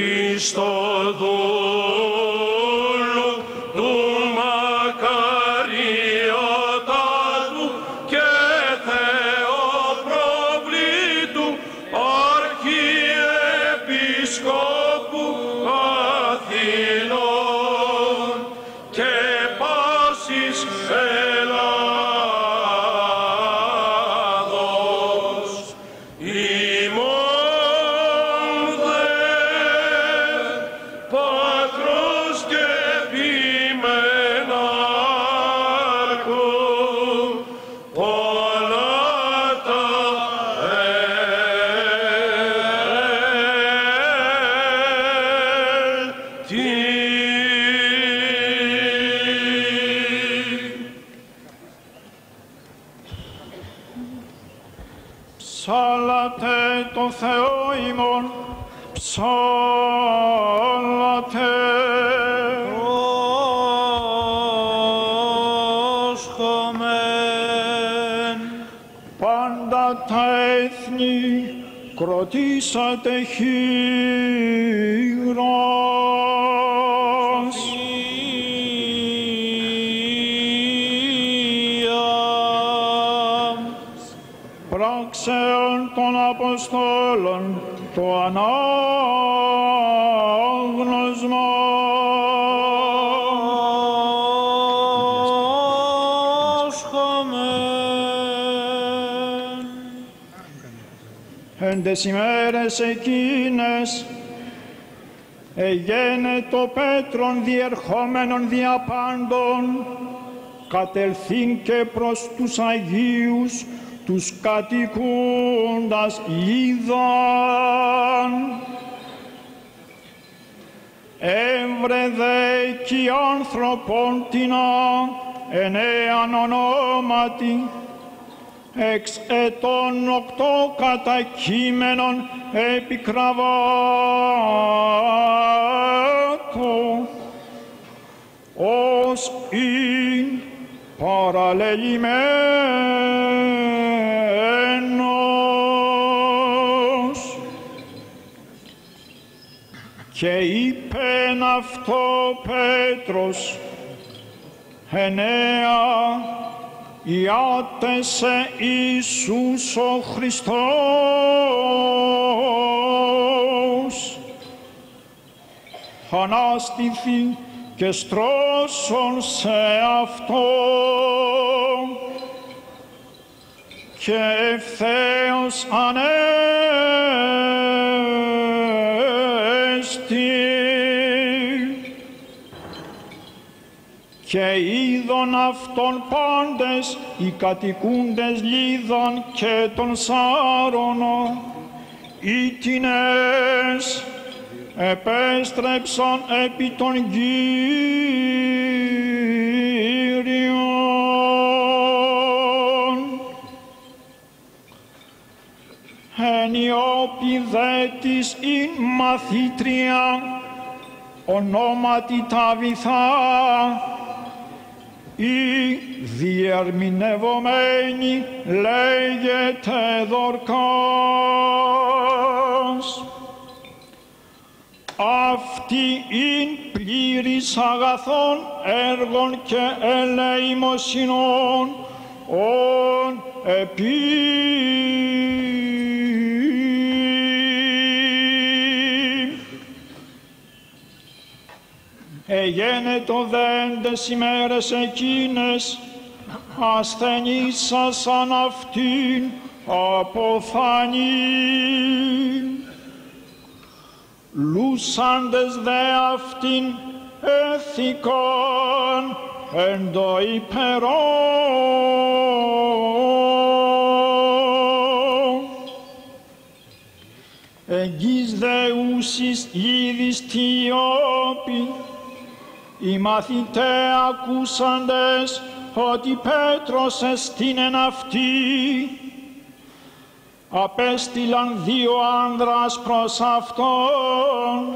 Χριστοδούλου του μακαριωτάτου και Θεοπροβλήτου Αρχιεπισκόπου Αθηνών και πάσης Ελλάδος. Ημών δε Πατρός και Ποιμενάρχου όλα τα έτη. Ψάλατε το Θεό ημών, ψάλατε. Πρόσχομεν. Πάντα τα έθνη κροτήσατε χείρος. Πράξεων των Αποστόλων το ανάγνωσμα. Πρόσχομεν. Εν τες ημέρες εκείνες εγένετο Πέτρον διερχόμενον δια πάντων κατελθύν και προς τους Αγίους τους κατοικούντας Λίδαν. Έβρε δε εκεί άνθρωπον τινά ενέαν ονόματι εξ ετών οκτώ κατακείμενον επί κραβάτου ως ειν παραλελειμμένος. Και είπεν αυτό Πέτρος, εννέα ιάτεσε Ιησούς ο Χριστός, ανάστηθη και στρώσον σε αυτό και ευθέως ανέστη και είδον αυτόν πάντες οι κατοικούντες Λίδαν και των Σάρωνα ήτινες επέστρεψαν επί των Κύριων. Εν ιόπη δε της ειν μαθήτρια ονόματι Ταβιθά, η διερμηνευομένη λέγεται Δορκάς. Αυτή ειν πλήρης αγαθών έργων και ελεημοσυνών ον επί εγένετο δέντες ημέρες εκείνες ασθενήσασαν αυτήν αποθανήν. Λούσαντες δε αυτήν έθηκον εν το υπερό. Εγγύς δε ούσις είδης τι όπι, οι μαθηταί ακούσαντες ότι Πέτρος εστίνεν αυτή, απέστειλαν δύο άνδρας προς αυτόν,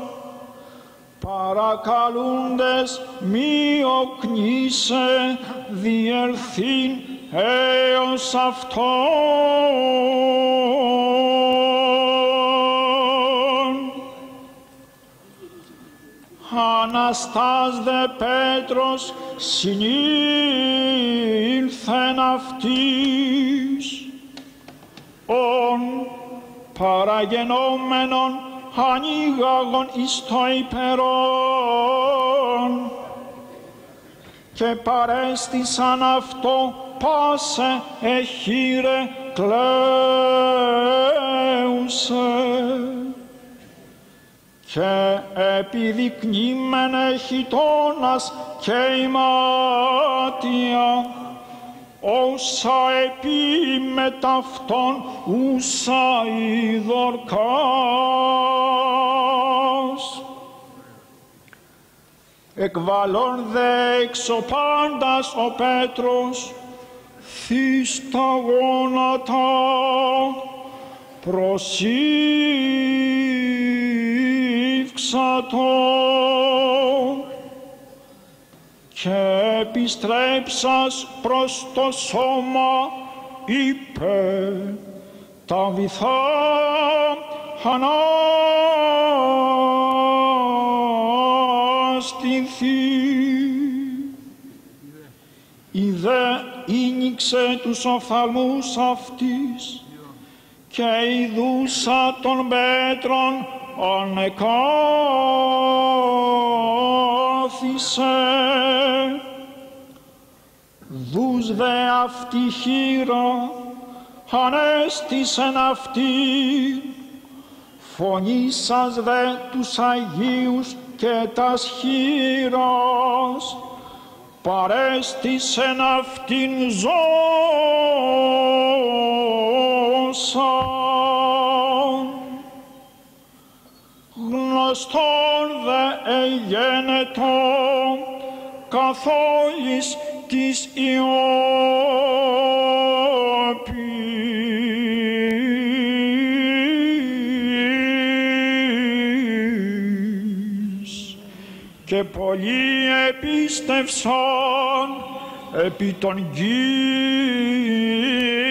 παρακαλούντες μη οκνήσε διελθύν έως αυτόν. Αναστάς δε Πέτρος συνήλθεν αυτής, ον παραγενόμενον ανοίγαγον εις το υπερόν, και παρέστησαν αυτό πάσε εχείρε κλαίουσε, και επιδεικνύμεν εχιτώνας και ημάτια, όσα επί με ταυτόν ούσα ειδωρκάς. Εκβαλών δε εξωπάντας ο Πέτρος θύς τα γόνατα προσήφξατο, και επιστρέψας προς το σώμα είπε τα βυθά ανάστηθη. Ιδέ ήνιξε τους οφθαλμούς αυτής και ειδούσα των Πέτρων ανεκάθισε. Δούς δε αυτή χείρα ανέστησεν αυτή, φωνήσας δε τους Αγίους και τας χείρας, παρέστησεν αυτήν ζώσαν. Γνωστόν δε εγένετο καθ' όλης της Ιώπης, και πολλοί επίστευσαν επί των Κύριων.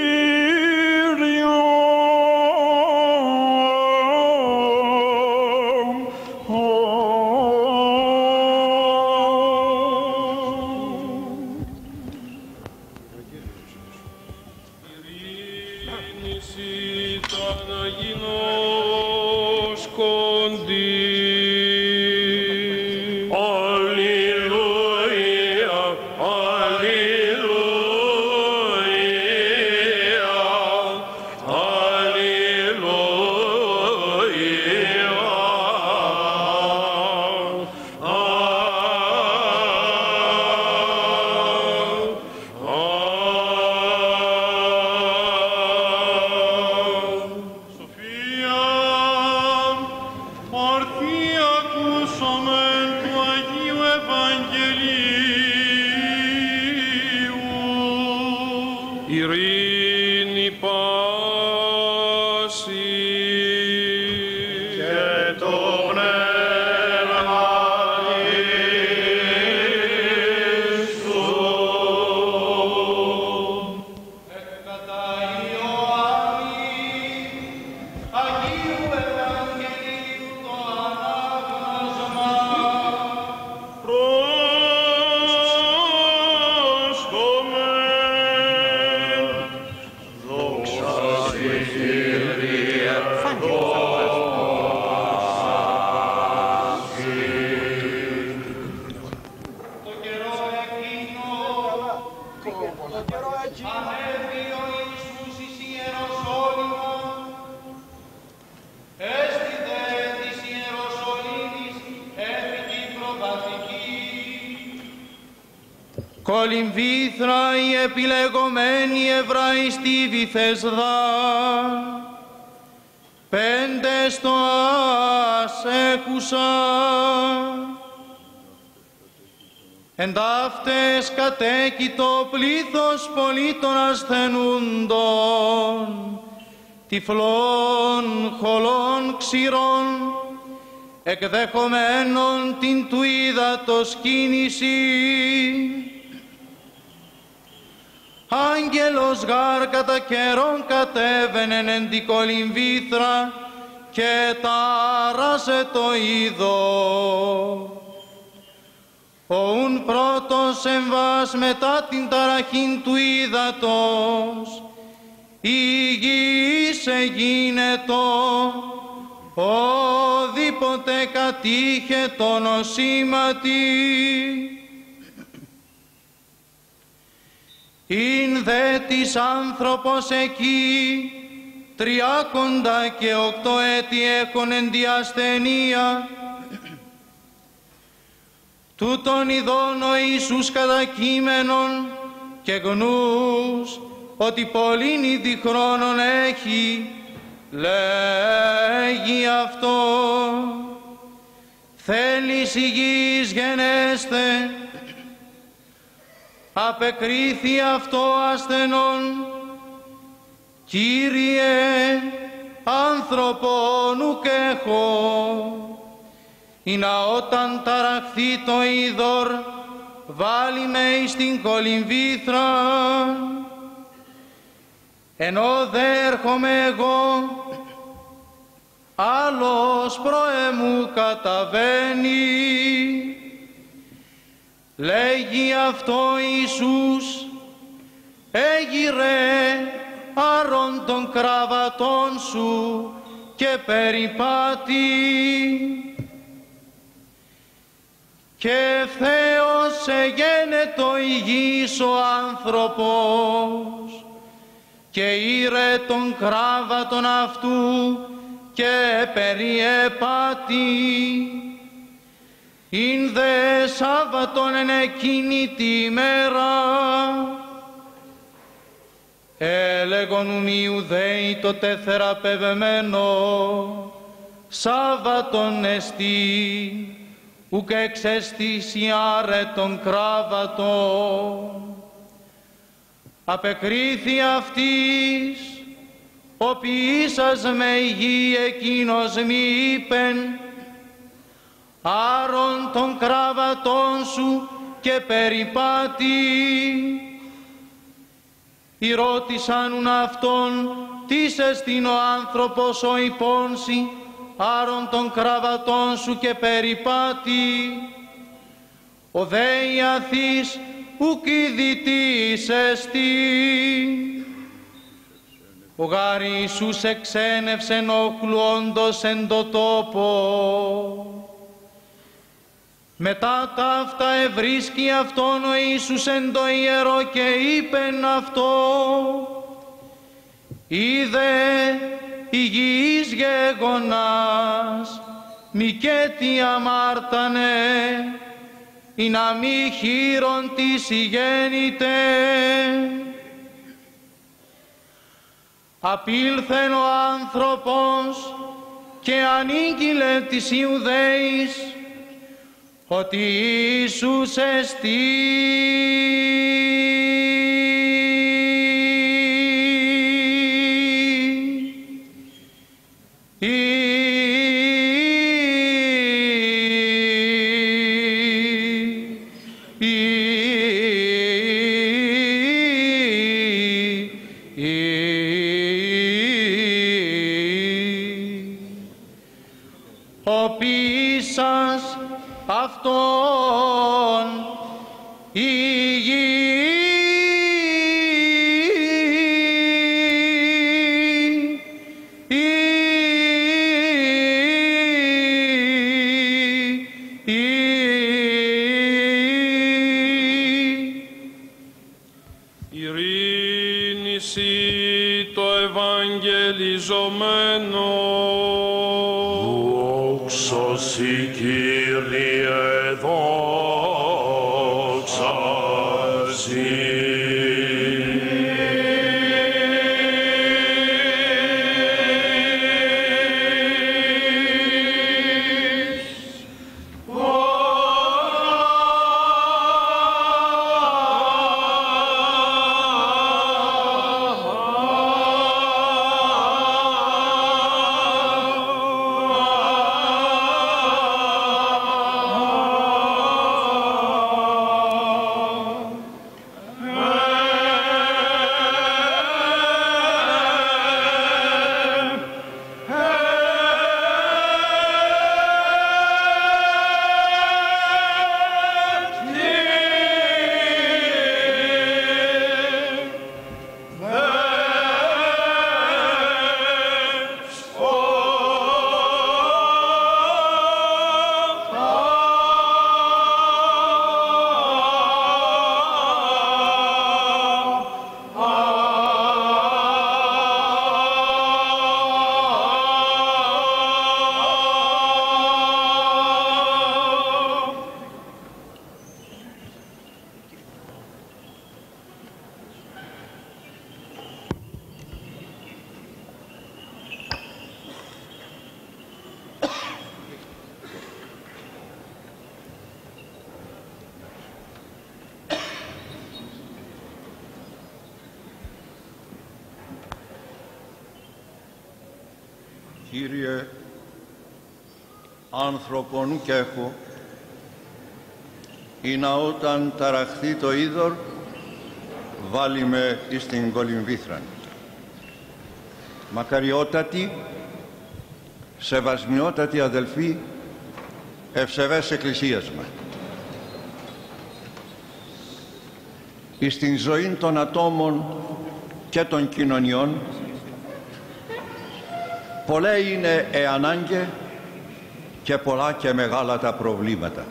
Κολυμβήθρα η επιλεγωμένη Εβραϊστή Βυθεσδά, πέντε στο άσεκουσα, ενταύτες κατέκητο πλήθος πολίτων ασθενούντων, τυφλών, χολών, ξηρών, εκδεχομένων την του ύδατος κίνηση. Άγγελος γάρ κατά καιρόν κατέβαινεν εν την κολυμβήθρα και τάρασε το είδο. Οούν πρώτος εμβάς μετά την ταραχήν του ύδατος, υγιής εγίνετο, οδήποτε κατήχε το νοσήματι. Ειν δε της άνθρωπος εκεί, τριάκοντα και οκτώ έτη έχων εν τη ασθενεία. Τούτον ειδών ο Ιησούς κατακείμενον και γνούς ότι πολλήν ήδη χρόνων έχει, λέγει αυτό, θέλεις υγιής γενέστε. Απεκρίθη αυτό ασθενών, Κύριε, άνθρωπον ουκ έχω, ή να όταν ταραχθεί το είδωρ, βάλει με εις την κολυμβήθρα. Ενώ δε έρχομαι εγώ, άλλος προέμου καταβαίνει. Λέγει αυτό Ιησούς, έγειρε άρον των κραβατών σου και περιπάτη. Και ευθέως εγένετο υγιής ο άνθρωπος και ήρε τον κράβατον αυτού και περιεπάτη. Ειν δε Σάββατον εν εκείνη τη μέρα, έλεγον ουν Ιουδαίοι τότε θεραπευμένο, Σάββατον εστί, ουκ εξαισθησιάρε τον κράβατον. Απεκρίθη αυτής, ο ποιήσας με υγιή εκείνος μη είπεν, άρον τον κράβατον σου και περιπάτη. Ηρώτησαν αυτόν, τίς εστιν ο άνθρωπος ο υπόνσι, άρον τον κραβατών σου και περιπάτη. Ο δε Ιαθής ουκ ειδητής εστι. Ο γάρ Ιησούς εξένευσεν οχλουόντος εν το τόπο. Μετά τα αυτά ευρίσκει αυτόν ο Ιησούς εν το ιερό και είπεν αυτό, είδε υγιής γέγονας, μικέτι αμάρτανε, ή να μη χείρον της ηγέννητε. Απήλθεν ο άνθρωπος και ανήγγειλε της Ιουδαίης, ότι Ιησούς εστί. Ο πίσας αυτόν υγιή. Ειρήνηση το Ευαγγελιζομένο. Δόξα σοι, Κύριε, δόξα σοι. Κύριε, άνθρωπον ουκ έχω, ή να όταν ταραχθεί το είδωρ, βάλει με εις την κολυμβήθραν. Μακαριότατη, σεβασμιότατη αδελφοί, ευσεβές εκκλησίασμα. Εις την ζωή των ατόμων και των κοινωνιών, πολλέ είναι οι ανάγκες και πολλά και μεγάλα τα προβλήματα.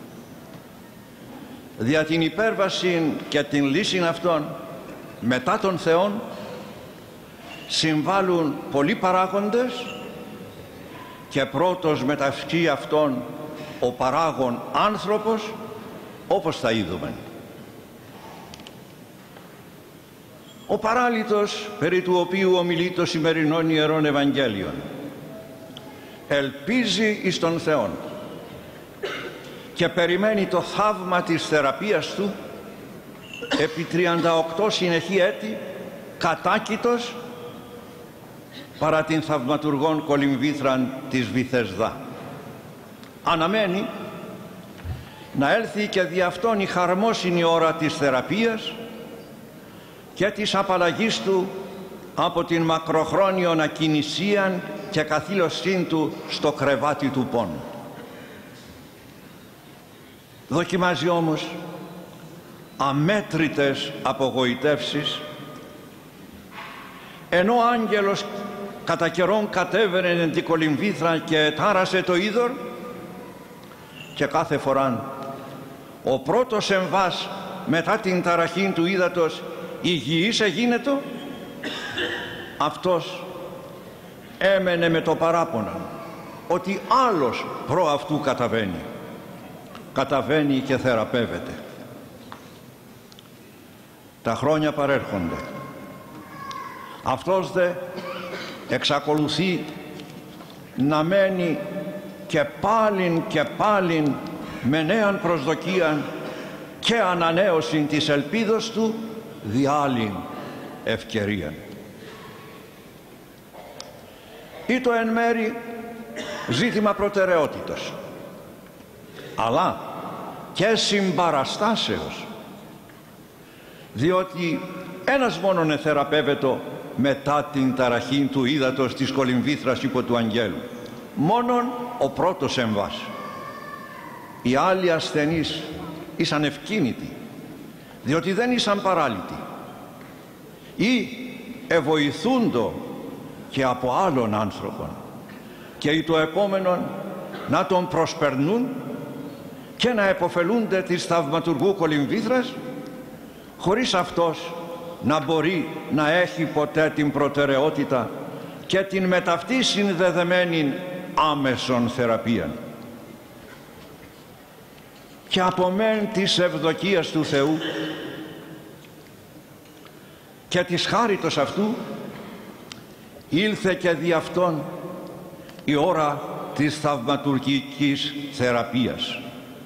Δια την υπέρβαση και την λύση αυτών μετά των Θεών συμβάλλουν πολλοί παράγοντες και πρώτος μεταξύ αυτών ο παράγων άνθρωπος, όπως θα είδουμε. Ο παράλυτος περί του οποίου ομιλεί το σημερινόν Ιερόν Ευαγγέλιον ελπίζει εις τον Θεόν και περιμένει το θαύμα της θεραπείας του επί τριάντα οκτώ συνεχή έτη κατάκητος παρά την θαυματουργών κολυμβήθραν της Βηθεσδά. Αναμένει να έλθει και δι' αυτόν η χαρμόσυνη ώρα της θεραπείας και της απαλλαγής του από την μακροχρόνιον ακινησίαν και καθήλωσήν του στο κρεβάτι του πόνου. Δοκιμάζει όμως αμέτρητες απογοητεύσεις, ενώ ο άγγελος κατά καιρόν κατέβαινε εν την κολυμβήθρα και τάρασε το είδωρ, και κάθε φοράν ο πρώτος εμβάς μετά την ταραχή του ύδατος υγιής εγίνετο, αυτός έμενε με το παράπονο ότι άλλος προ αυτού καταβαίνει καταβαίνει και θεραπεύεται. Τα χρόνια παρέρχονται, αυτός δε εξακολουθεί να μένει και πάλιν και πάλιν με νέαν προσδοκίαν και ανανέωση της ελπίδος του δι' άλλην ευκαιρία. Ή το εν μέρη ζήτημα προτεραιότητος, αλλά και συμπαραστάσεως, διότι ένας μόνον εθεραπεύεται μετά την ταραχή του ύδατος της κολυμβήθρας υπό του αγγέλου, μόνον ο πρώτος εμβάς. Οι άλλοι ασθενείς ήσαν ευκίνητοι, διότι δεν ήσαν παράλυτοι, ή εβοηθούντο και από άλλων άνθρωπων και οι το επόμενον να τον προσπερνούν και να επωφελούνται της θαυματουργού κολυμβήθρας, χωρίς αυτός να μπορεί να έχει ποτέ την προτεραιότητα και την μεταυτή συνδεδεμένη άμεσον θεραπεία. Και από μεν της ευδοκίας του Θεού και της χάριτος αυτού ήλθε και δι' αυτόν η ώρα της θαυματουργικής θεραπείας.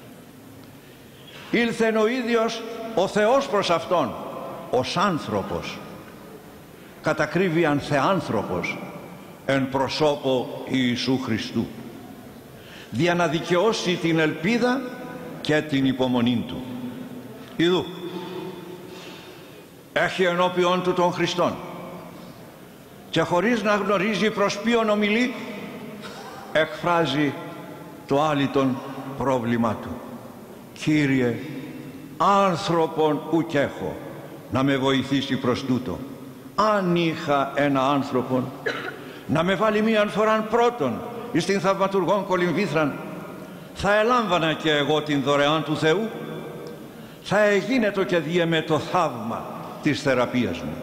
Ήλθε ο ίδιος ο Θεός προς αυτόν ως άνθρωπος, κατακρίβειαν θεάνθρωπος εν προσώπω Ιησού Χριστού, δια να δικαιώσει την ελπίδα και την υπομονή του. Ιδού έχει ενώπιον του των Χριστών και χωρίς να γνωρίζει προς ποιον ομιλεί, εκφράζει το άλυτον πρόβλημα του. Κύριε, άνθρωπον ουκ έχω να με βοηθήσει προς τούτο. Αν είχα ένα άνθρωπον να με βάλει μίαν φοράν πρώτον εις την θαυματουργόν κολυμβήθραν, θα ελάμβανα και εγώ την δωρεάν του Θεού, θα εγίνετο και διε με το θαύμα της θεραπείας μου.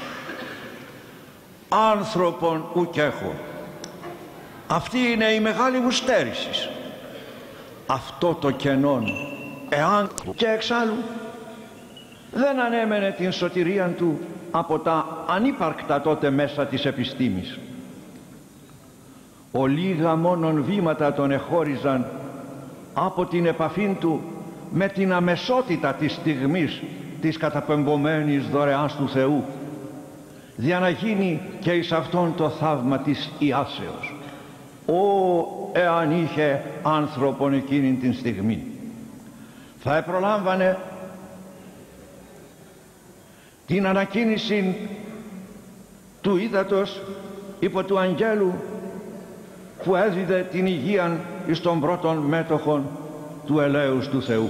Άνθρωπον ουκ έχω. Αυτή είναι η μεγάλη μου στέρηση. Αυτό το κενόν, εάν και εξάλλου δεν ανέμενε την σωτηρία του από τα ανύπαρκτα τότε μέσα της επιστήμης. Ο λίγα μόνον βήματα τον εχώριζαν από την επαφή του με την αμεσότητα της στιγμής της καταπεμπομένης δωρεάς του Θεού, για να γίνει και εις αυτόν το θαύμα της ιάσεως. Ω, εάν είχε άνθρωπον εκείνη την στιγμή, θα επρολάμβανε την ανακοίνηση του ύδατος υπό του αγγέλου που έδιδε την υγείαν εις των πρώτων μέτοχων του ελέους του Θεού.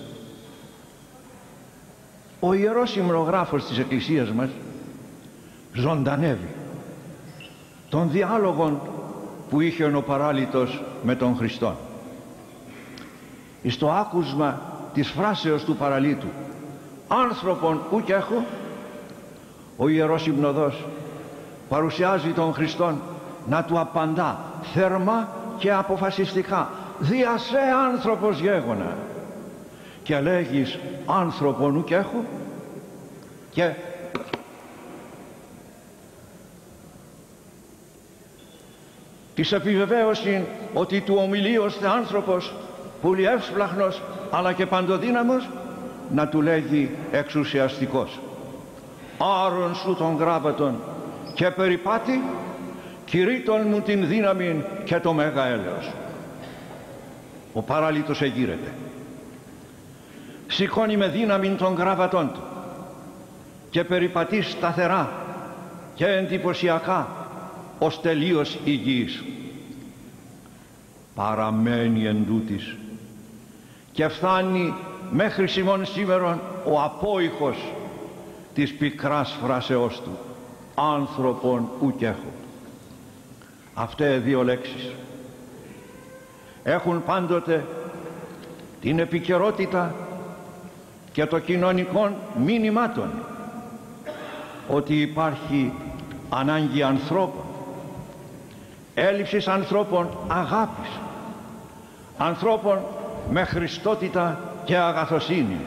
Ο Ιερός Υμνογράφος της Εκκλησίας μας ζωντανεύει των διάλογων που είχε ο παράλυτος με τον Χριστόν. Εις το άκουσμα της φράσεως του παραλύτου «Άνθρωπον ουκ έχω», ο Ιερός Υμνοδός παρουσιάζει τον Χριστόν να του απαντά θερμά και αποφασιστικά «Δια σε άνθρωπος γέγονα» και λέγεις «Άνθρωπον ουκ έχω» και της επιβεβαίωση ότι του ομιλίωστε άνθρωπος πολυεύσπλαχνος αλλά και παντοδύναμος, να του λέγει εξουσιαστικός «Άρον σου των γράβατων και περιπάτη, κηρύττων μου την δύναμη και το μέγα έλεος». Ο παράλυτος εγείρεται, σηκώνει με δύναμη των γράβατων του και περιπατεί σταθερά και εντυπωσιακά ως τελείως υγιής. Παραμένει εν τούτης και φτάνει μέχρι σημών σήμερον ο απόϊχος της πικράς φράσεώς του «Άνθρωπον ουκ έχω». Αυτές δύο λέξεις έχουν πάντοτε την επικαιρότητα και το κοινωνικών μήνυμάτων ότι υπάρχει ανάγκη ανθρώπων, έλλειψης ανθρώπων αγάπης, ανθρώπων με χριστότητα και αγαθοσύνη.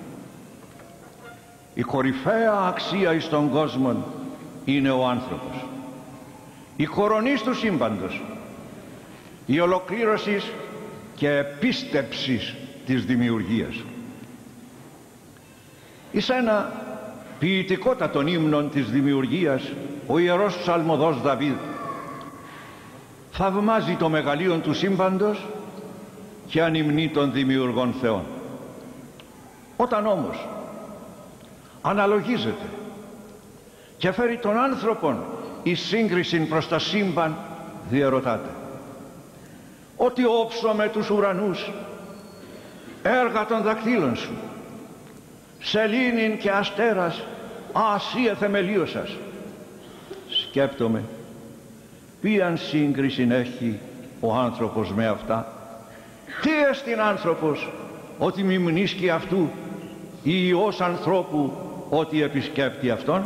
Η κορυφαία αξία εις τον κόσμο είναι ο άνθρωπος, η κορονής του σύμπαντος, η ολοκλήρωση και επίστεψης της δημιουργίας. Εις ένα ποιητικότατον ύμνον της δημιουργίας, ο Ιερός Ψαλμοδός Δαβίδ θαυμάζει το μεγαλείον του σύμπαντος και ανυμνεί των δημιουργών Θεών. Όταν όμως αναλογίζεται και φέρει τον άνθρωπον εις σύγκριση προς τα σύμπαν, διερωτάται ότι όψω με τους ουρανούς έργα των δακτύλων σου, σελήνην και αστέρας ασύ εθεμελίωσας. Σκέπτομαι ποιαν σύγκριση έχει ο άνθρωπος με αυτά. Τι εστιν άνθρωπος ότι μη μνήσκει αυτού, ή Υιός ανθρώπου ότι επισκέπτει αυτόν.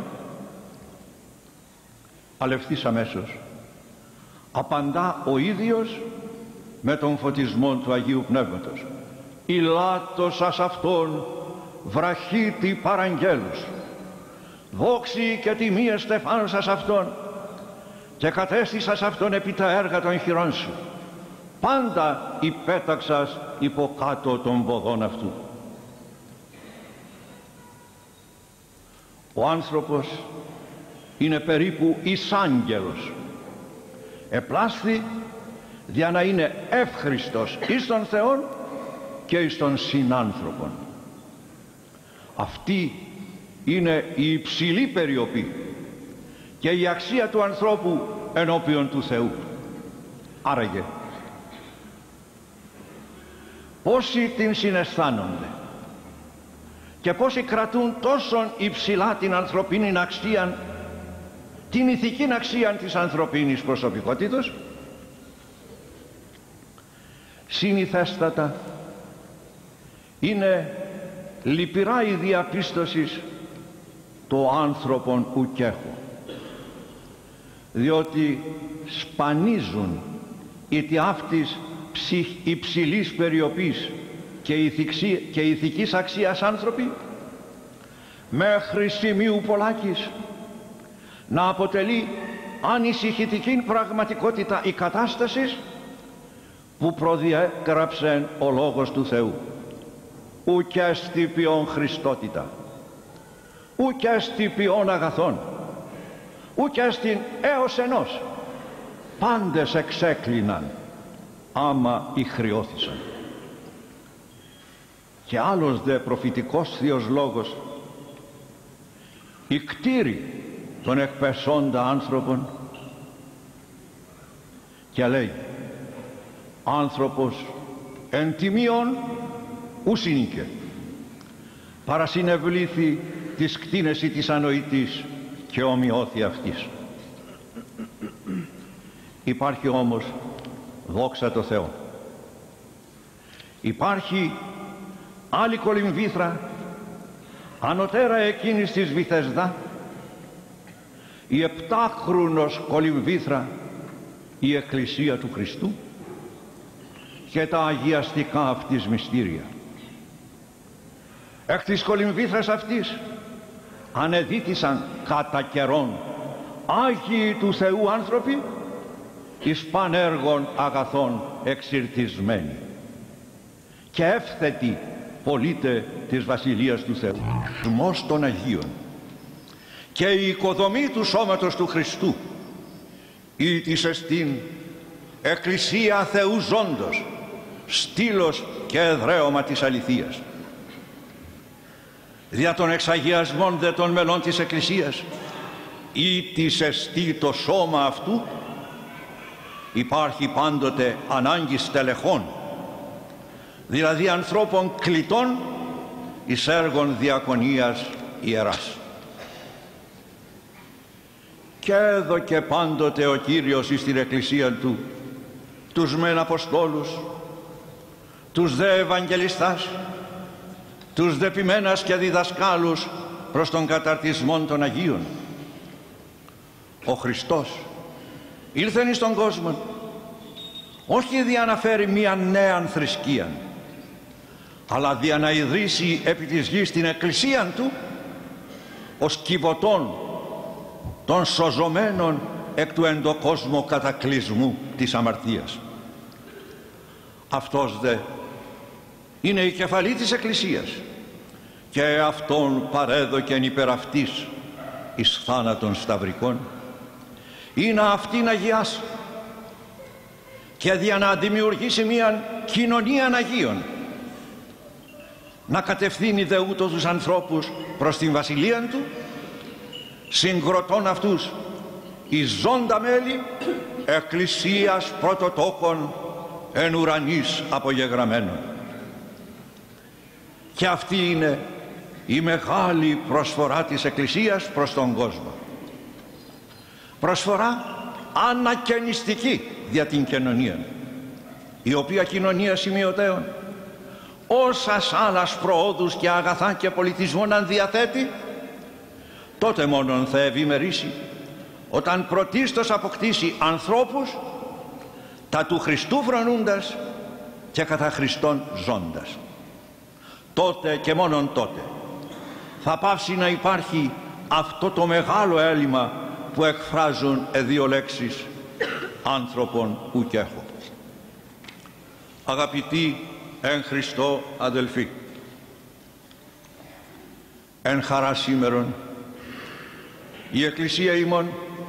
Αλευθύς αμέσως απαντά ο ίδιος με τον φωτισμό του Αγίου Πνεύματος «Ηλάτος ας αυτόν βραχίτη παραγγέλους, δόξη και τιμή εστεφάνωσας αυτόν και κατέστησας αυτόν επί τα έργα των χειρών σου, πάντα υπέταξας υποκάτω των ποδών αυτού». Ο άνθρωπος είναι περίπου εις άγγελος, επλάσθη για να είναι εύχριστος εις τον Θεόν και εις τον συνάνθρωπον. Αυτή είναι η υψηλή περιοπή και η αξία του ανθρώπου ενώπιον του Θεού. Άραγε πόσοι την συναισθάνονται και πόσοι κρατούν τόσον υψηλά την ανθρωπίνη αξία, την ηθική αξία της ανθρωπίνης προσωπικότητος. Συνηθέστατα είναι λυπηρά η διαπίστωση το άνθρωπον ουκ έχω, διότι σπανίζουν είτε αυτής υψηλής περιοπής και, ηθική, και ηθικής αξίας άνθρωποι μέχρι σημείου πολλάκις να αποτελεί ανησυχητική πραγματικότητα η κατάσταση που προδιέγραψε ο Λόγος του Θεού. Ουκ έστι ποιον Χριστότητα, ουκ έστι ποιον αγαθών, ουκ έστι έως ενός, πάντες εξέκλειναν άμα ηχριώθησαν. Και άλλος δε προφητικός θείος λόγος, η κτήρη των εκπεσόντα άνθρωπων, και λέει, άνθρωπος εν τιμίον ουσίνικε, παρασυνευλήθη της κτίνεση της ανοητής και ομοιώθη αυτής. Υπάρχει όμως, δόξα τω Θεώ, υπάρχει άλλη κολυμβήθρα ανωτέρα εκείνης της Βηθεσδά, η επτάχρονος κολυμβήθρα, η Εκκλησία του Χριστού και τα αγιαστικά αυτής μυστήρια. Εκ της κολυμβήθρας αυτής ανεδίτησαν κατά καιρόν Άγιοι του Θεού άνθρωποι εις πανέργων αγαθών εξυρτισμένοι και εύθετοι πολίτε της Βασιλείας του Θεού, θμός των Αγίων και η οικοδομή του σώματος του Χριστού, ή της εστίν Εκκλησία Θεού ζώντος, στήλος και εδραίωμα της αληθείας. Δια των εξαγιασμών δε των μελών της Εκκλησίας, ή της εστί το σώμα αυτού, υπάρχει πάντοτε ανάγκη στελεχών, δηλαδή ανθρώπων κλητών εις έργων διακονίας ιεράς. Και έδωκε πάντοτε ο Κύριος εις την Εκκλησία Του τους μεν Αποστόλους, τους δε Ευαγγελιστάς, τους δε ποιμένας και διδασκάλους προς τον καταρτισμόν των Αγίων. Ο Χριστός ήλθεν εις τον κόσμο όχι δια να φέρει μία νέα θρησκεία, αλλά δια να ιδρύσει επί της γης την Εκκλησία Του ως κυβωτών των σωζωμένων εκ του εντοκόσμου κατακλυσμού της αμαρτίας. Αυτός δε είναι η κεφαλή της Εκκλησίας και αυτόν παρέδοκεν υπερ αυτής εις θάνατον σταυρικών, ή να αυτήν αγιάσει και δια να δημιουργήσει μια κοινωνία Αγίων, να κατευθύνει δε ούτω τους ανθρώπους προς την βασιλεία Του, συγκροτών αυτούς εις ζώντα μέλη Εκκλησίας πρωτοτόκων εν ουρανής απογεγραμμένων. Και αυτή είναι η μεγάλη προσφορά της Εκκλησίας προς τον κόσμο. Προσφορά ανακαινιστική δια την κοινωνία, η οποία κοινωνία σημειωτέων όσας άλλας προόδους και αγαθά και πολιτισμών αν διαθέτει, τότε μόνον θα ευημερήσει όταν πρωτίστως αποκτήσει ανθρώπους τα του Χριστού φρονούντας και κατά Χριστόν ζώντας. Τότε και μόνον τότε θα πάψει να υπάρχει αυτό το μεγάλο έλλειμμα που εκφράζουν ε δύο λέξεις, άνθρωπον ουκ έχω. Αγαπητοί εν Χριστώ αδελφοί, εν χαρά σήμερον η Εκκλησία ημών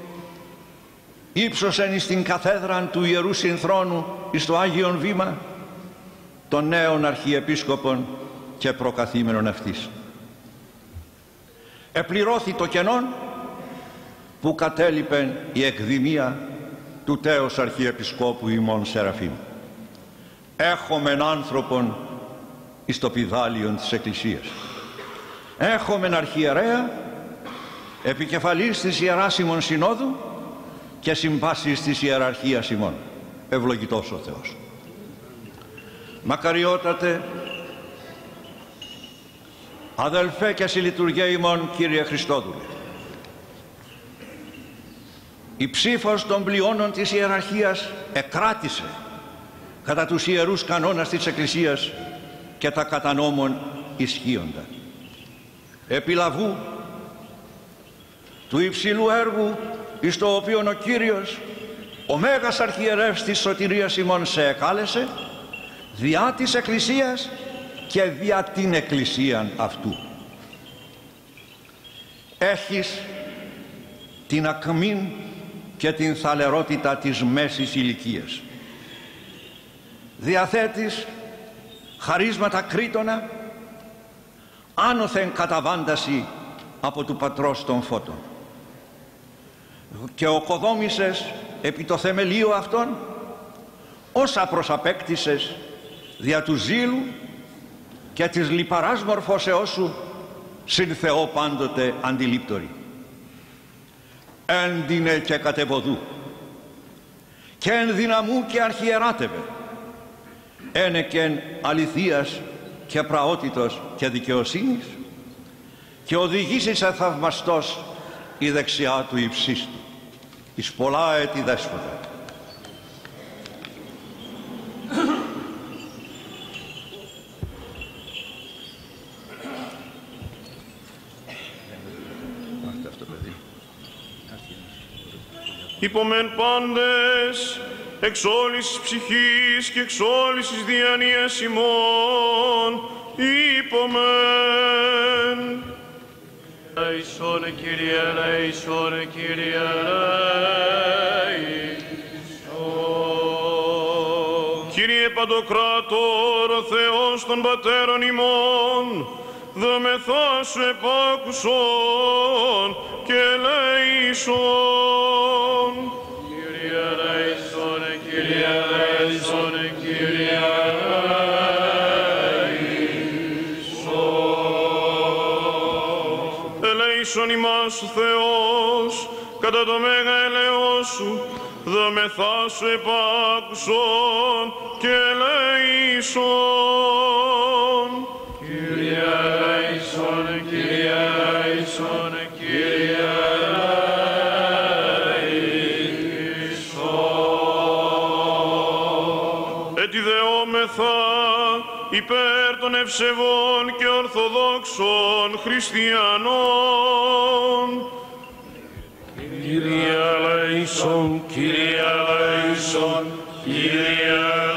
ύψωσεν εις την καθέδραν του Ιερού Συνθρόνου εις το Άγιον Βήμα των νέων Αρχιεπίσκοπων και προκαθήμενων αυτής. Επληρώθη το κενόν που κατέλειπεν η εκδημία του τέος Αρχιεπισκόπου ημών Σεραφείμ. Έχομεν άνθρωπον εις το πηδάλιον της Εκκλησίας. Έχομεν αρχιερέα, επικεφαλής της Ιεράς ημών Συνόδου και συμπάσης της Ιεραρχίας ημών. Ευλογητός ο Θεός. Μακαριότατε αδελφέ και συλλειτουργέ ημών Κύριε Χριστόδουλε, η ψήφος των πλειώνων της Ιεραρχίας εκράτησε κατά τους ιερούς κανόνας της Εκκλησίας και τα κατά νόμων ισχύοντα. Επιλαβού του υψηλού έργου εις το οποίον ο Κύριος, ο Μέγας Αρχιερεύς της σωτηρίας ημών, σε εκάλεσε διά της Εκκλησίας και διά την Εκκλησίαν αυτού. Έχεις την ακμήν και την θαλερότητα της μέσης ηλικίας. Διαθέτεις χαρίσματα κρήτωνα, άνωθεν καταβάνταση από του πατρός των φώτων. Και οκοδόμησες επί το θεμελίο αυτών όσα προσαπέκτησες δια του ζήλου και της λιπαράς μορφώσεώς σου συν Θεό πάντοτε αντιλήπτορη. Έντινε και κατεβοδού και εν δυναμού και αρχιεράτευε, ένεκεν αληθείας και πραότητος και δικαιοσύνης, και οδηγήσισε θαυμαστός η δεξιά του υψίστου εις πολλά έτη δέσποτα. Υπομεν πάντες εξ όλης της ψυχής και εξ όλης της διανοίας ημών, υπομεν. Ελέησον, Κύριε, ελέησον, Κύριε, ελέησον. Κύριε Παντοκράτορ, ο Θεός των Πατέρων ημών, δομεθά σου επάκουσον και ελέησον. Κύριε, ελέησον, Κύριε, ελέησον, Κύριε, ελέησον. Ελέησον ημάς ο Θεός, κατά το μέγα ελεός σου, δομεθά σου επάκουσον και ελέησον. Κύριε, ελέησον, Κύριε, ελέησον, Κύριε, ελέησον. Ετιδεόμεθα υπέρ των ευσεβών και ορθοδόξων χριστιανών. Κύριε ελέησον, Κύριε ελέησον, Κύριε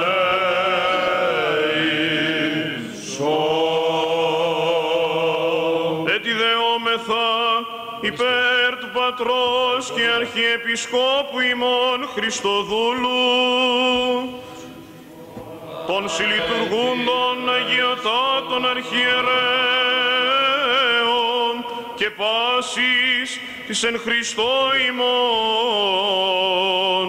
ελέησον. Ετιδεόμεθα υπέρ του Πατρός και Αρχιεπισκόπου ημών Χριστοδούλου, των συλλειτουργούντων αγιοτάτων αρχιερέων και πάσης της εν Χριστώ ημών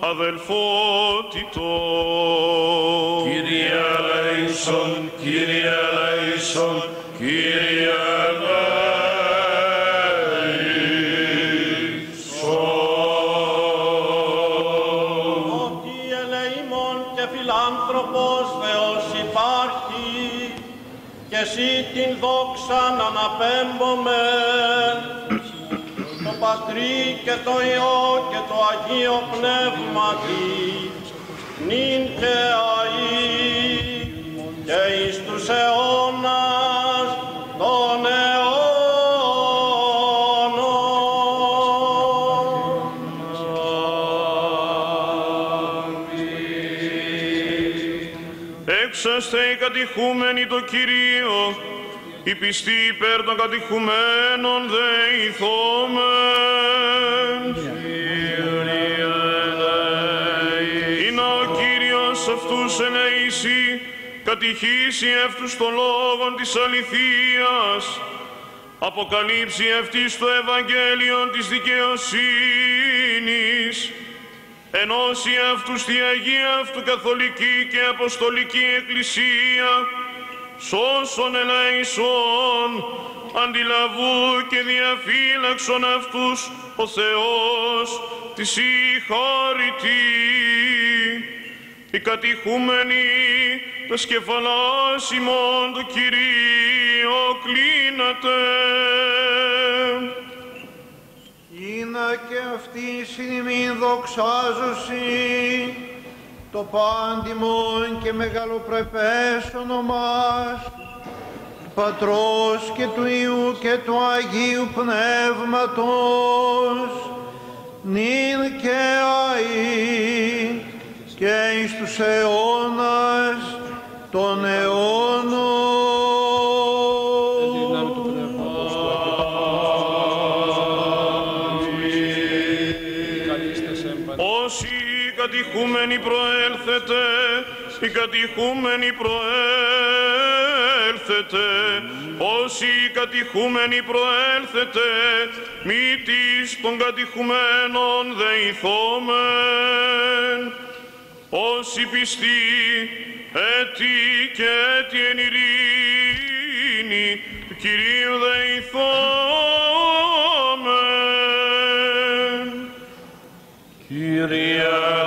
αδελφότητος. Κύριε ελέησον, Κύριε ελέησον, Κύριε ελέησον. Ότι ελεήμων και φιλάνθρωπος Θεός υπάρχει, και εσύ την δόξαν αναπέμπομεν, το Πατρί και το Υιό και το Αγίο Πνεύματι, νυν και αεί και εις τους αιώνας των αιώνων. Έξαστε οι κατηχούμενοι το Κυρίο, οι πιστοί υπέρ των κατηχουμένων δεηθόμεν. Είναι ο Κύριος αυτούς ελεήσει, κατηχήσει αυτούς το λόγον της αληθείας, αποκαλύψει αυτής το Ευαγγέλιον της δικαιοσύνης, ενώσει αυτούς τη Αγία αυτού Καθολική και Αποστολική Εκκλησία, σώσον ελέησον, αντιλαβού και διαφύλαξον αυτούς ο Θεός της η χάρητη. Οι κατηχούμενοι τας κεφαλάς ημών του Κυρίου κλείνατε. Είναι και αυτή συνημήν δοξάζωση, το πάντιμον και μεγαλοπρεπές ονομάς, Πατρός και του Υιού και του Αγίου Πνεύματος, νυν και αεί και εις τους αιώνας των αιώνων. Καθίστε κατηχούμενοι προέλθετε, οι κατηχούμενοι προέλθετε, όσοι κατηχούμενοι προέλθετε, μη της των κατηχουμένων δεηθόμεν. Όσοι πιστοί, έτη και έτη εν ειρήνη, του Κυρίου δεηθόμεν. Κύριε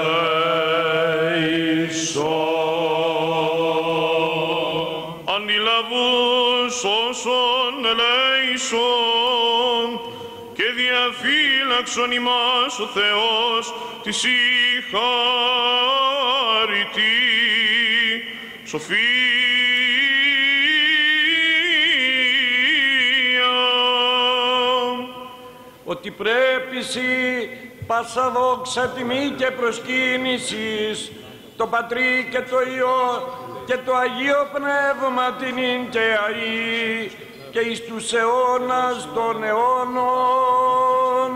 ελέησον. Αντιλαβούς όσων ελέησον και διαφύλαξον ημάς ο Θεός της η χάρητη σοφία. Ότι πρέπει σοι πάσα δόξα, τιμή και προσκύνησης το Πατρί και το Υιό και το Αγίο Πνεύμα την ίν και αεί και εις τους αιώνας των αιώνων.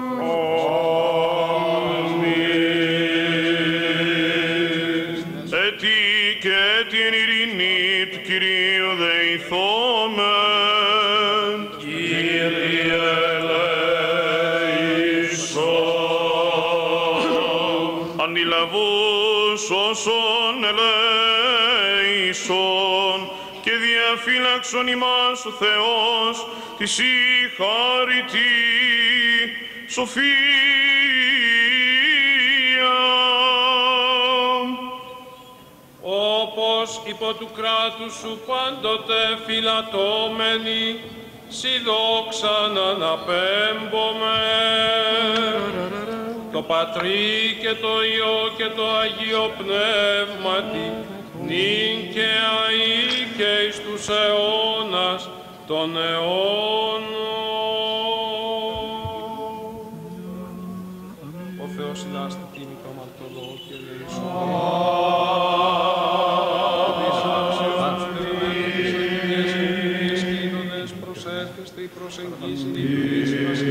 Έτι και έτι εν ειρήνη του Κυρίου δεηθόμεν. Κύριε ελέησον. Αντιλαβούς όσων ελέησον και διαφύλαξον ημάς ο Θεός της η χάρητη σοφία. Όπως υπό του κράτους σου πάντοτε φυλατώμενοι, σοι δόξαν αναπέμπομε. Το Πατρί και το Υιό και το Αγίο Πνεύματι, νυν και αεί και εις τους αιώνας των αιώνων. Ο Θεός συνάστη την ικαμαρτωλό και ελεησόν. Προσέρχεστε η προσεγγίση η κρίση μας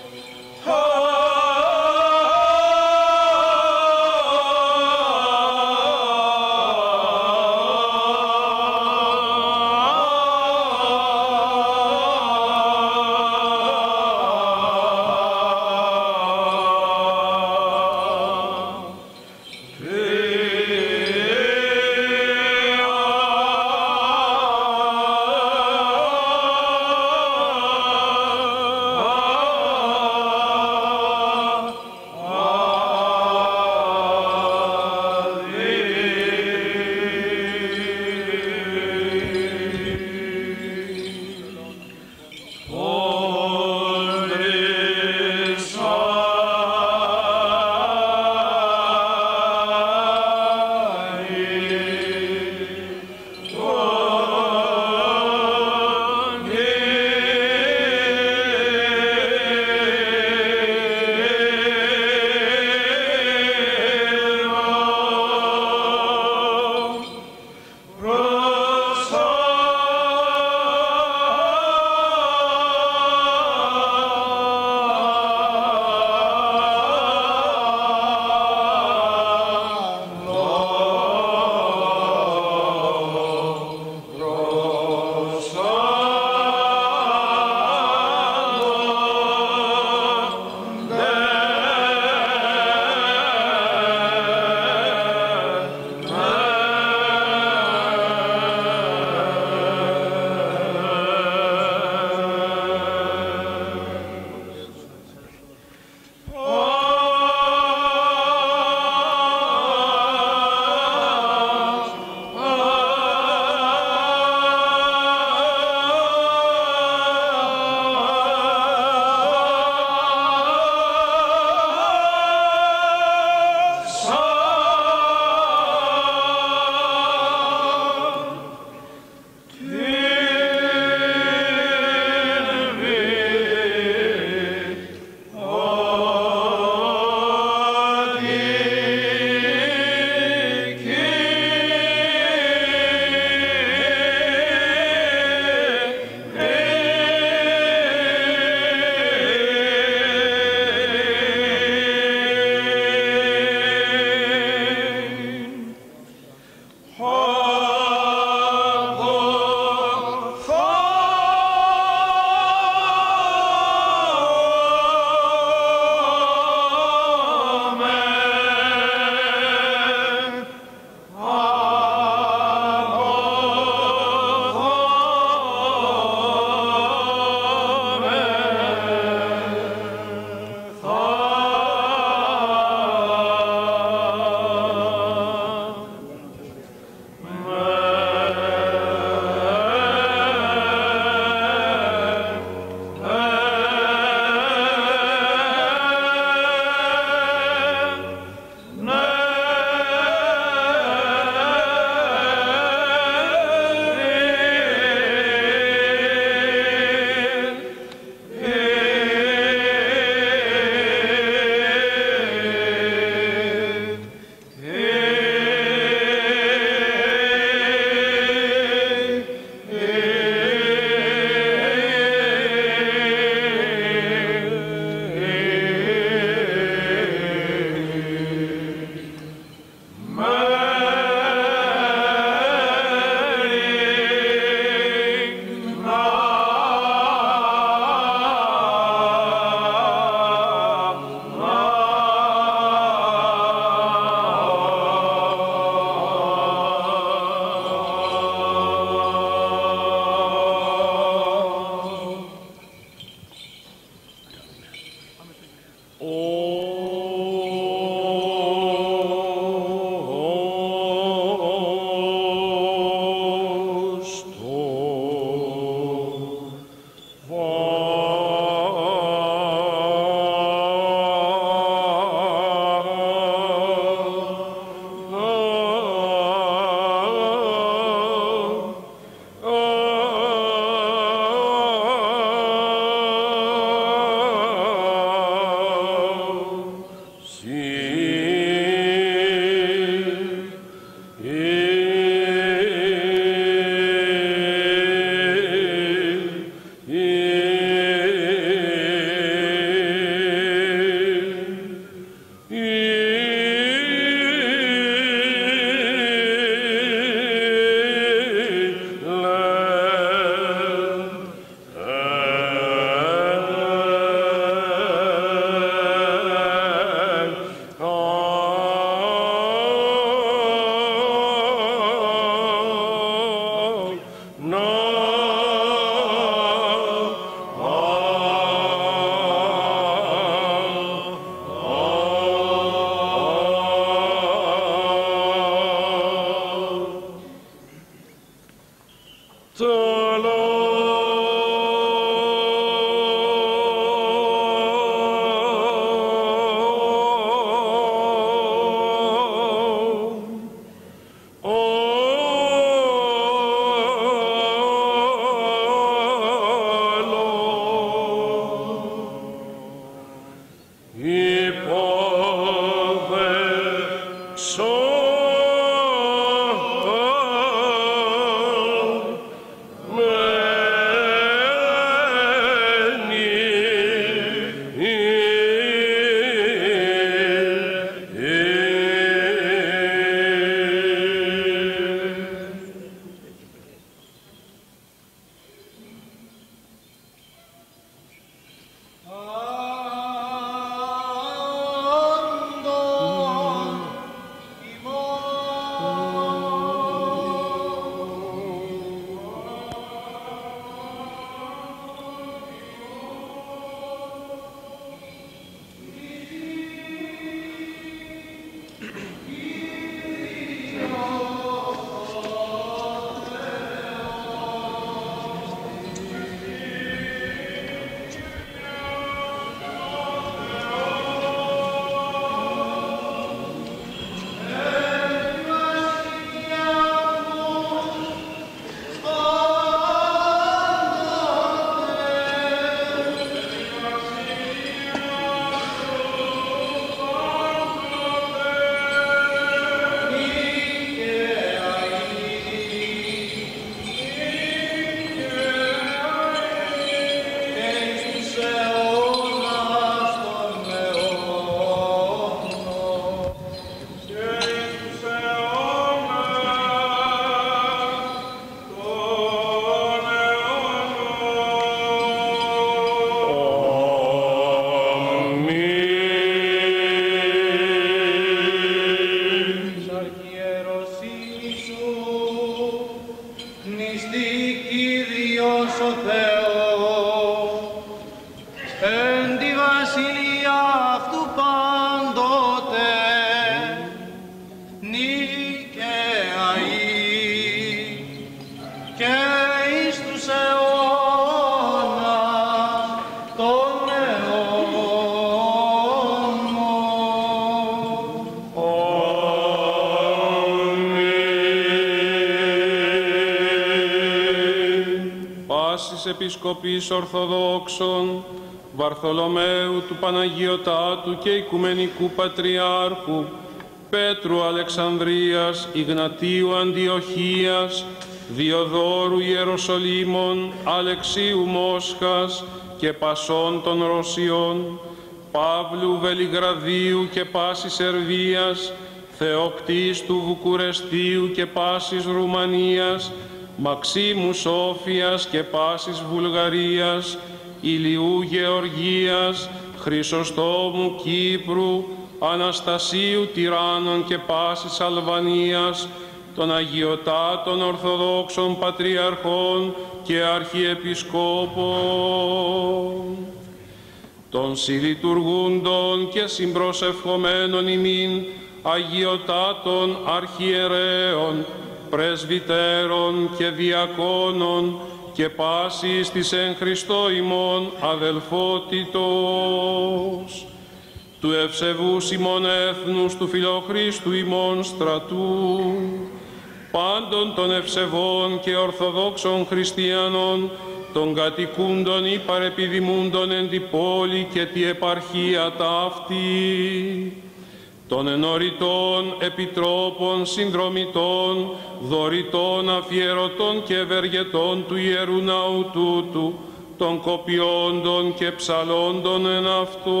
πάσης Επισκοπής Ορθοδόξων, Βαρθολομαίου του Παναγιωτάτου και Οικουμενικού Πατριάρχου, Πέτρου Αλεξανδρίας, Ιγνατίου Αντιοχίας, Διοδόρου Ιεροσολύμων, Αλεξίου Μόσχας και Πασών των Ρωσιών, Παύλου Βελιγραδίου και πάσης Σερβίας, Θεοκτίστου Βουκουρεστίου και πάσης Ρουμανίας, Μαξίμου Σόφιας και πάσης Βουλγαρίας, Ηλιού Γεωργίας, Χρυσοστόμου Κύπρου, Αναστασίου Τυράννων και πάσης Αλβανίας, των Αγιωτάτων Ορθοδόξων Πατριαρχών και Αρχιεπισκόπων, των συλλειτουργούντων και συμπροσευχομένων ημίν Αγιωτάτων Αρχιερέων, Πρεσβυτέρων και Διακόνων και πάσης της εν Χριστώ ημών αδελφότητος, του ευσεβούς ημών έθνους του Φιλοχρίστου ημών στρατού, πάντων των ευσεβών και ορθοδόξων χριστιανών, των κατοικούντων ή παρεπιδημούντων εν τη πόλη και τη επαρχία ταύτη, των ενωρητών, επιτρόπων, συνδρομητών, δωρητών, αφιερωτών και ευεργετών του Ιερού Ναού τούτου, των κοπιόντων και ψαλόντων εν αυτό,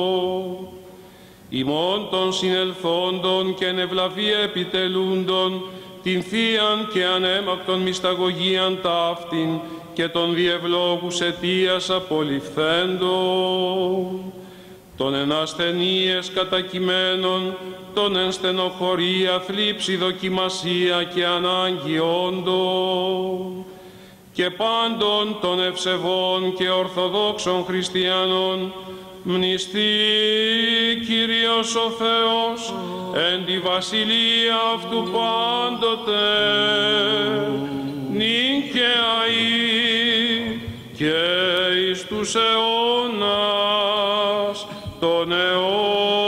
ημών των συνελθόντων και νευλαβή επιτελούντων, την θείαν και ανέμακτον μυσταγωγίαν ταύτην και των διευλόγους αιτίας απολυφθέντων, των εν ασθενείες κατακειμένων, των εν στενοχωρία, θλίψη, δοκιμασία και ανάγκη όντων, και πάντων των ευσεβών και ορθοδόξων χριστιανών, μνηστεί Κύριος ο Θεός εν τη βασιλεία αυτού πάντοτε, νυν και αεί και εις τους αιώνας των αιώνων.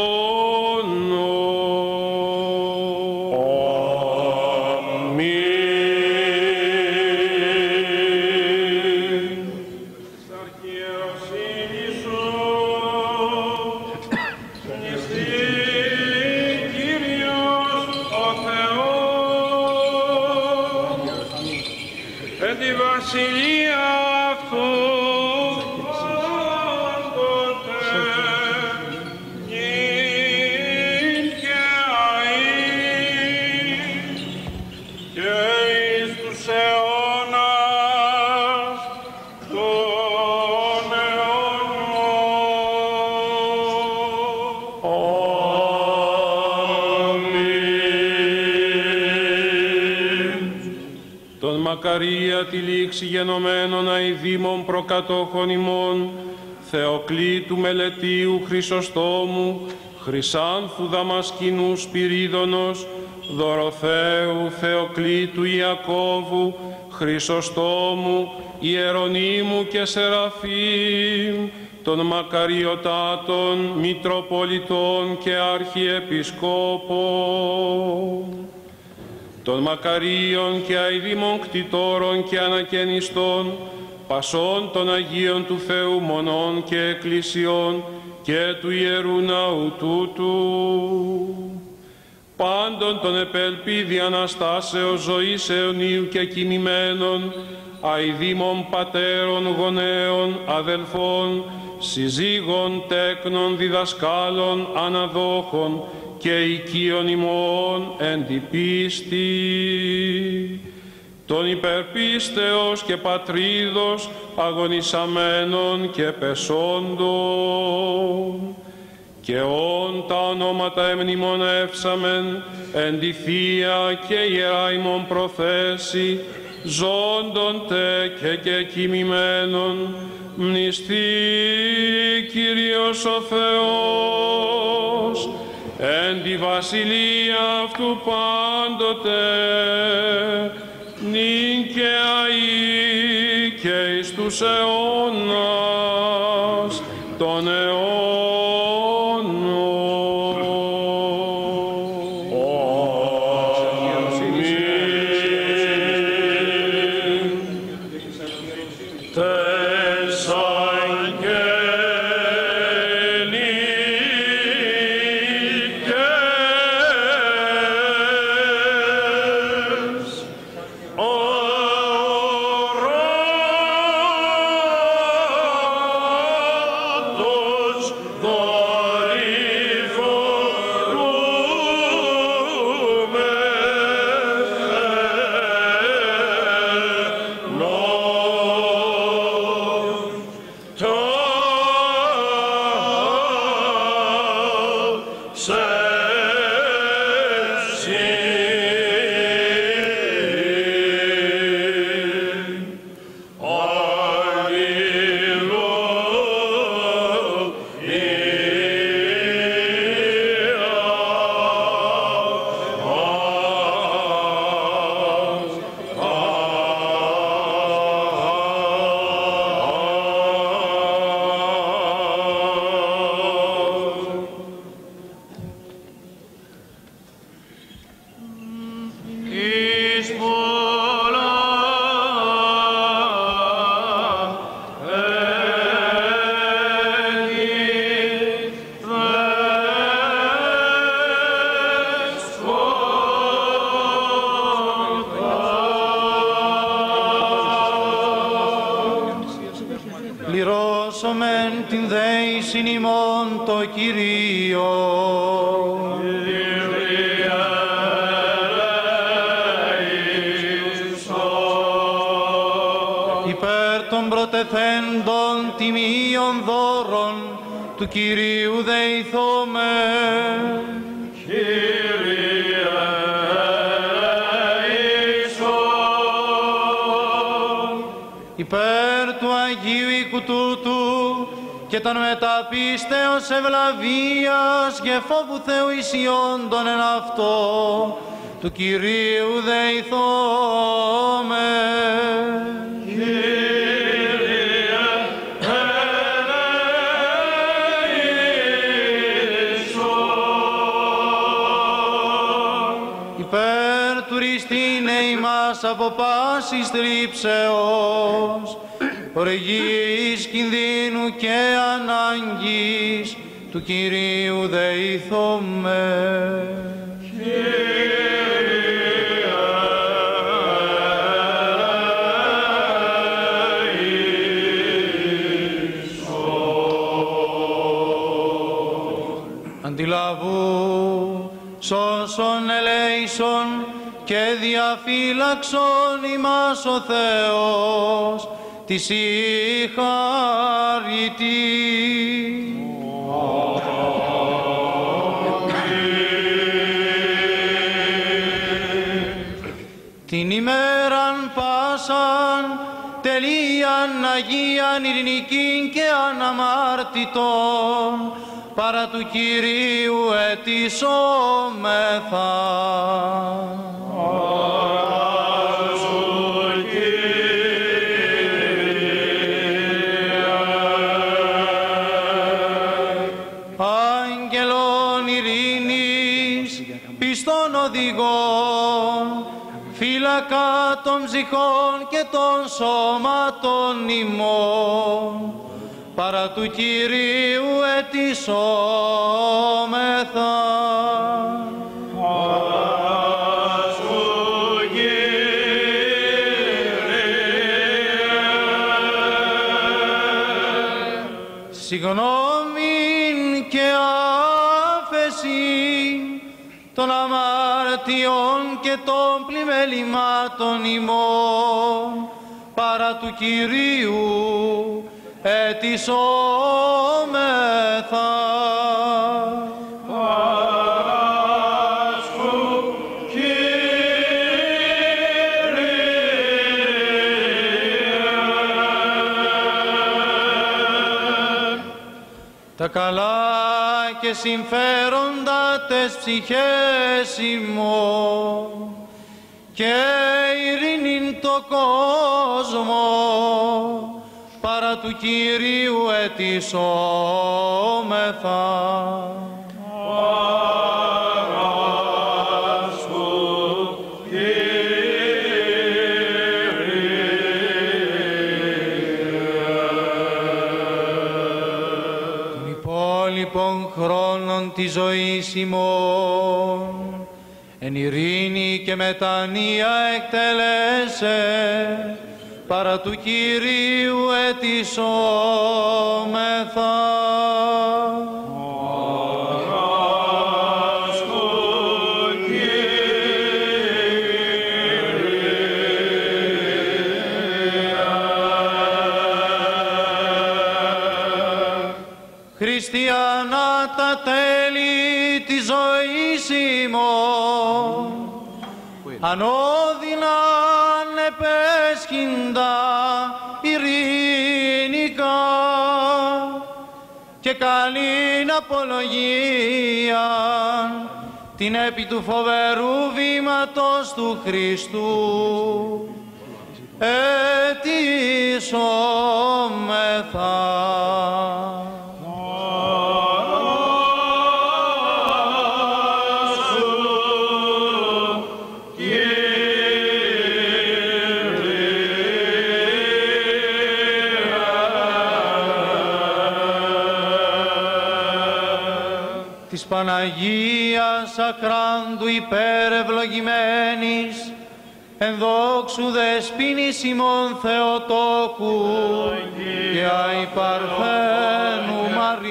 Μακαρία τη λήξη γενομένων αηδήμων προκατόχων ημών, Θεοκλήτου Μελετίου Χρυσοστόμου, Χρυσάνθου Δαμασκηνού Σπυρίδωνος, Δωροθέου Θεοκλήτου Ιακώβου, Χρυσοστόμου, Ιερονίμου και Σεραφείμ, των Μακαριωτάτων, Μητροπολιτών και Αρχιεπισκόπων, των Μακαρίων και αηδήμων κτητόρων και ανακαινιστών, πασών των Αγίων του Θεού μονών και εκκλησιών και του Ιερού Ναού τούτου, πάντων των επελπίδη Αναστάσεως ζωής αιωνίου και κοιμημένων, αηδήμων πατέρων, γονέων, αδελφών, συζύγων, τέκνων, διδασκάλων, αναδόχων και οικείων ημών εν τη πίστη, των υπερπίστεως και πατρίδος αγωνισαμένων και πεσόντων, και όν τα ονόματα εμνημονεύσαμεν εν τη Θεία και Ιερά ημών προθέση, ζώντων τε και και κοιμημένων, μνηστεί Κύριος ο Θεός εν τη βασιλεία αυτού πάντοτε, νυν και αεί και εις τους αιώνας των αιώνων. σε πληρώσομεν την δέησιν ημών το Κυρίο. Υπέρ των πρωτεθέντων τιμίων δώρων του Κυρίου δεηθόμεν. Υπέρ του Αγίου οίκου τούτου και των μεταπίστεως ευλαβίας και φόβου Θεού ισιόντων εν αυτό του Κυρίου δεηθόμεν. Υπέρ του ριστήνε ημάς από πάσης θλίψεως, οργής, κινδύνου και ανάγκης του Κυρίου δεηθόμεν. Αντιλαβού, σώσον ελέησον και διαφύλαξον ημάς ο Θεός της η χαριτή. Την ημέραν πάσαν τελείαν Αγίαν ειρηνικήν και αναμάρτητον παρά του Κυρίου ετισόμεθα. Άγγελον ειρήνης, πιστών οδηγών, φύλακα των ψυχών και των σώματων ημών, παρά του Κυρίου ετισόμεθα. Συγγνώμην και άφεσιν των αμαρτιών και των πλημελημάτων ημών, παρά του Κυρίου ετισόμεθα. Τα καλά και συμφέροντα τες ψυχές ημών και ειρήνην το κόσμο παρά του Κυρίου ετισόμεθα. Των χρόνων της ζωής ημών εν ειρήνη και μετανία εκτελέσε παρά του Κυρίου ετισόμεθα. Χριστιανά τα τέλη της ζωής ημών, ανώδυναν επέσχυντα ειρηνικά και καλήν απολογίαν την επί του φοβερού βήματος του Χριστού αιτήσομεθα. Της Παναγίας ακράντου υπερευλογημένης, εν δόξου δεσποίνης ημών Θεοτόκου και αϊ Παρθένου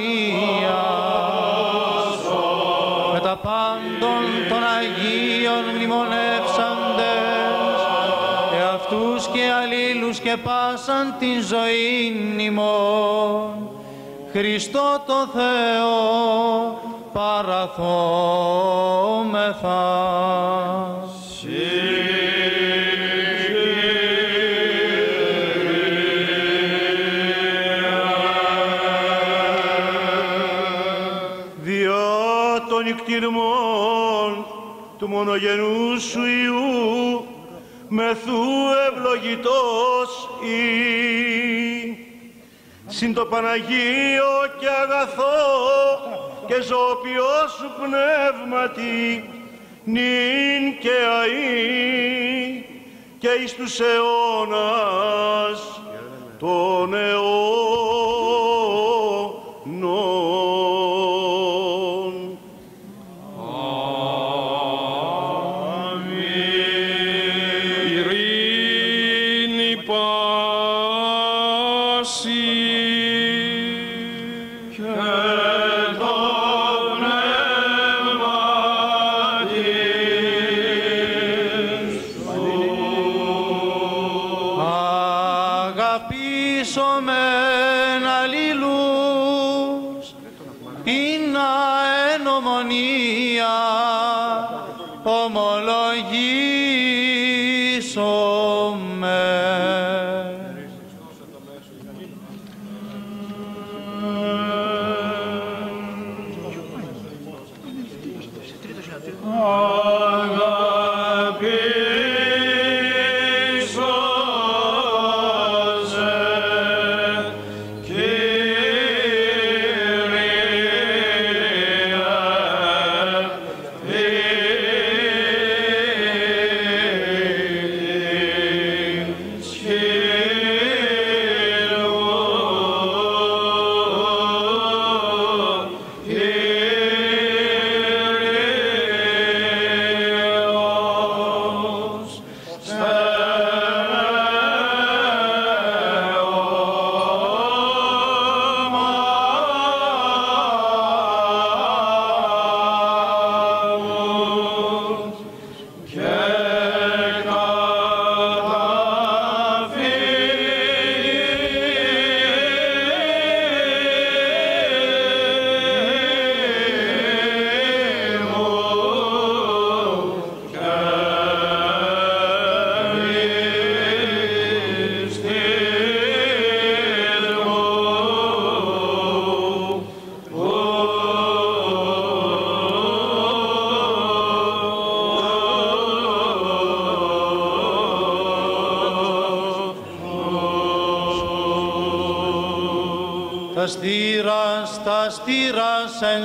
Μαρίας, με τα πάντων των Αγίων μνημονεύσαντες, εαυτούς και αλλήλους και πάσαν την ζωήν ημών, Χριστό το Θεό παραθόμεθα. Δια των νικτυρμών του μονογενού σου Υιού, μεθού ευλογητός ή συν το Παναγίο και αγαθό και ζωοποιό σου πνεύματι, νυν και αΐ και εις τους αιώνας των αιώνων. Αμήν. Ειρήνη πάση αγαπήσομεν αλλήλους, είναι εν ομονία ομολογήσομεν. Τα στήρας, τα στήρας εν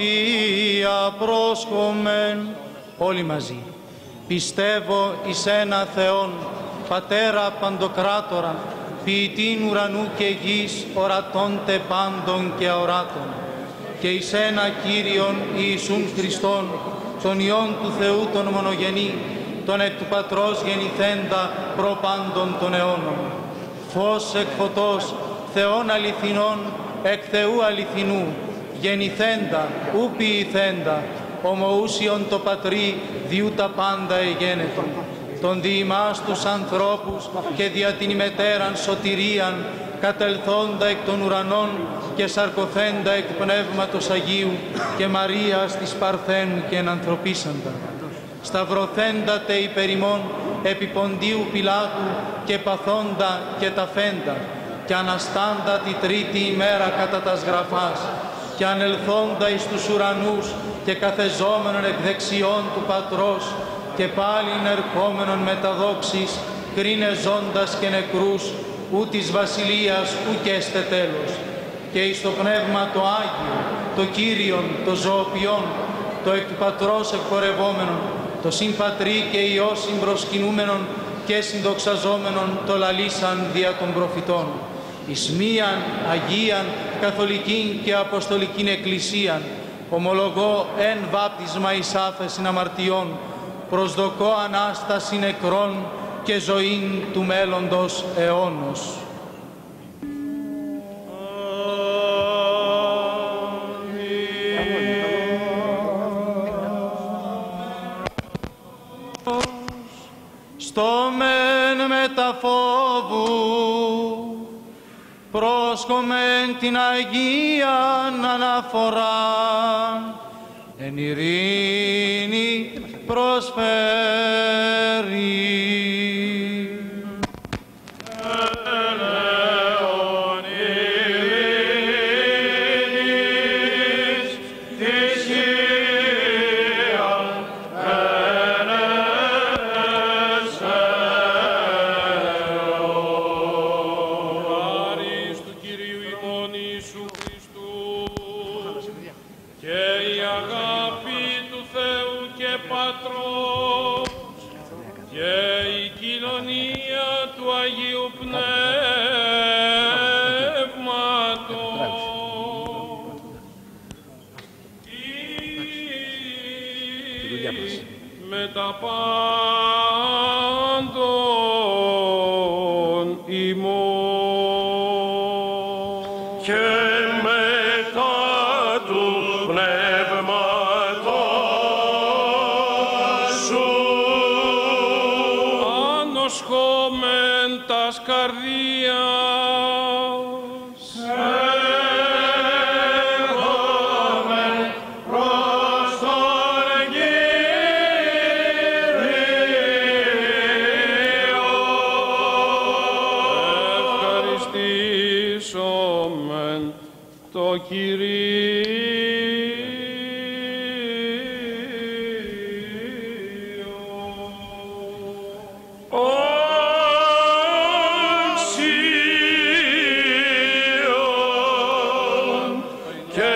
σοφία πρόσχομεν όλοι μαζί. Πιστεύω εις ένα Θεόν, Πατέρα Παντοκράτορα, ποιητήν ουρανού και γης, ορατώντε πάντων και αοράτων, και εις ένα Κύριον Ιησούν Χριστόν, τον Υιόν του Θεού τον μονογενή, τον εκ του Πατρός γεννηθέντα προ πάντων των αιώνων. Φως εκ φωτός, Θεόν αληθινών, εκ Θεού αληθινού, γεννηθέντα, ου ποιηθέντα, ομοούσιον το Πατρί, διού τα πάντα εγένετον. Τον δι' ημάς τους ανθρώπους και δια την ημετέραν σωτηρίαν, κατελθόντα εκ των ουρανών και σαρκωθέντα εκ Πνεύματος Αγίου και Μαρίας της Παρθένου και ενανθρωπίσαντα. Σταυρωθέντατε υπερ ημών επί Ποντίου Πιλάτου και παθόντα και ταφέντα και αναστάντα τη τρίτη ημέρα κατά τας γραφάς και ανελθόντα εις τους ουρανούς και καθεζόμενον εκ δεξιών του Πατρός και πάλιν ερχόμενον με τα δόξης κρίνε ζώντας και νεκρούς ου της βασιλείας ου και έστε τέλος. Και εις το Πνεύμα το Άγιο, το Κύριον, το ζωοποιόν, το εκ του Πατρός εκπορευόμενον, το συν Πατρί και Υιό συμπροσκυνούμενον και συνδοξαζόμενον το λαλήσαν δια των προφητών. Εις μίαν, Αγίαν, Καθολικήν και Αποστολικήν Εκκλησίαν, ομολογώ εν βάπτισμα εις άφεσιν αμαρτιών, προσδοκώ Ανάσταση νεκρών και ζωήν του μέλλοντος αιώνος. Στο μεν μεταφόβου πρόσκομεν την Αγίαν αναφοράν, εν ειρήνη προσφέρει. Μετά πάντων ημών και μετά του πνεύματος σου ανοσχόμεν τας καρδίας το Κυρίο. Οξίων και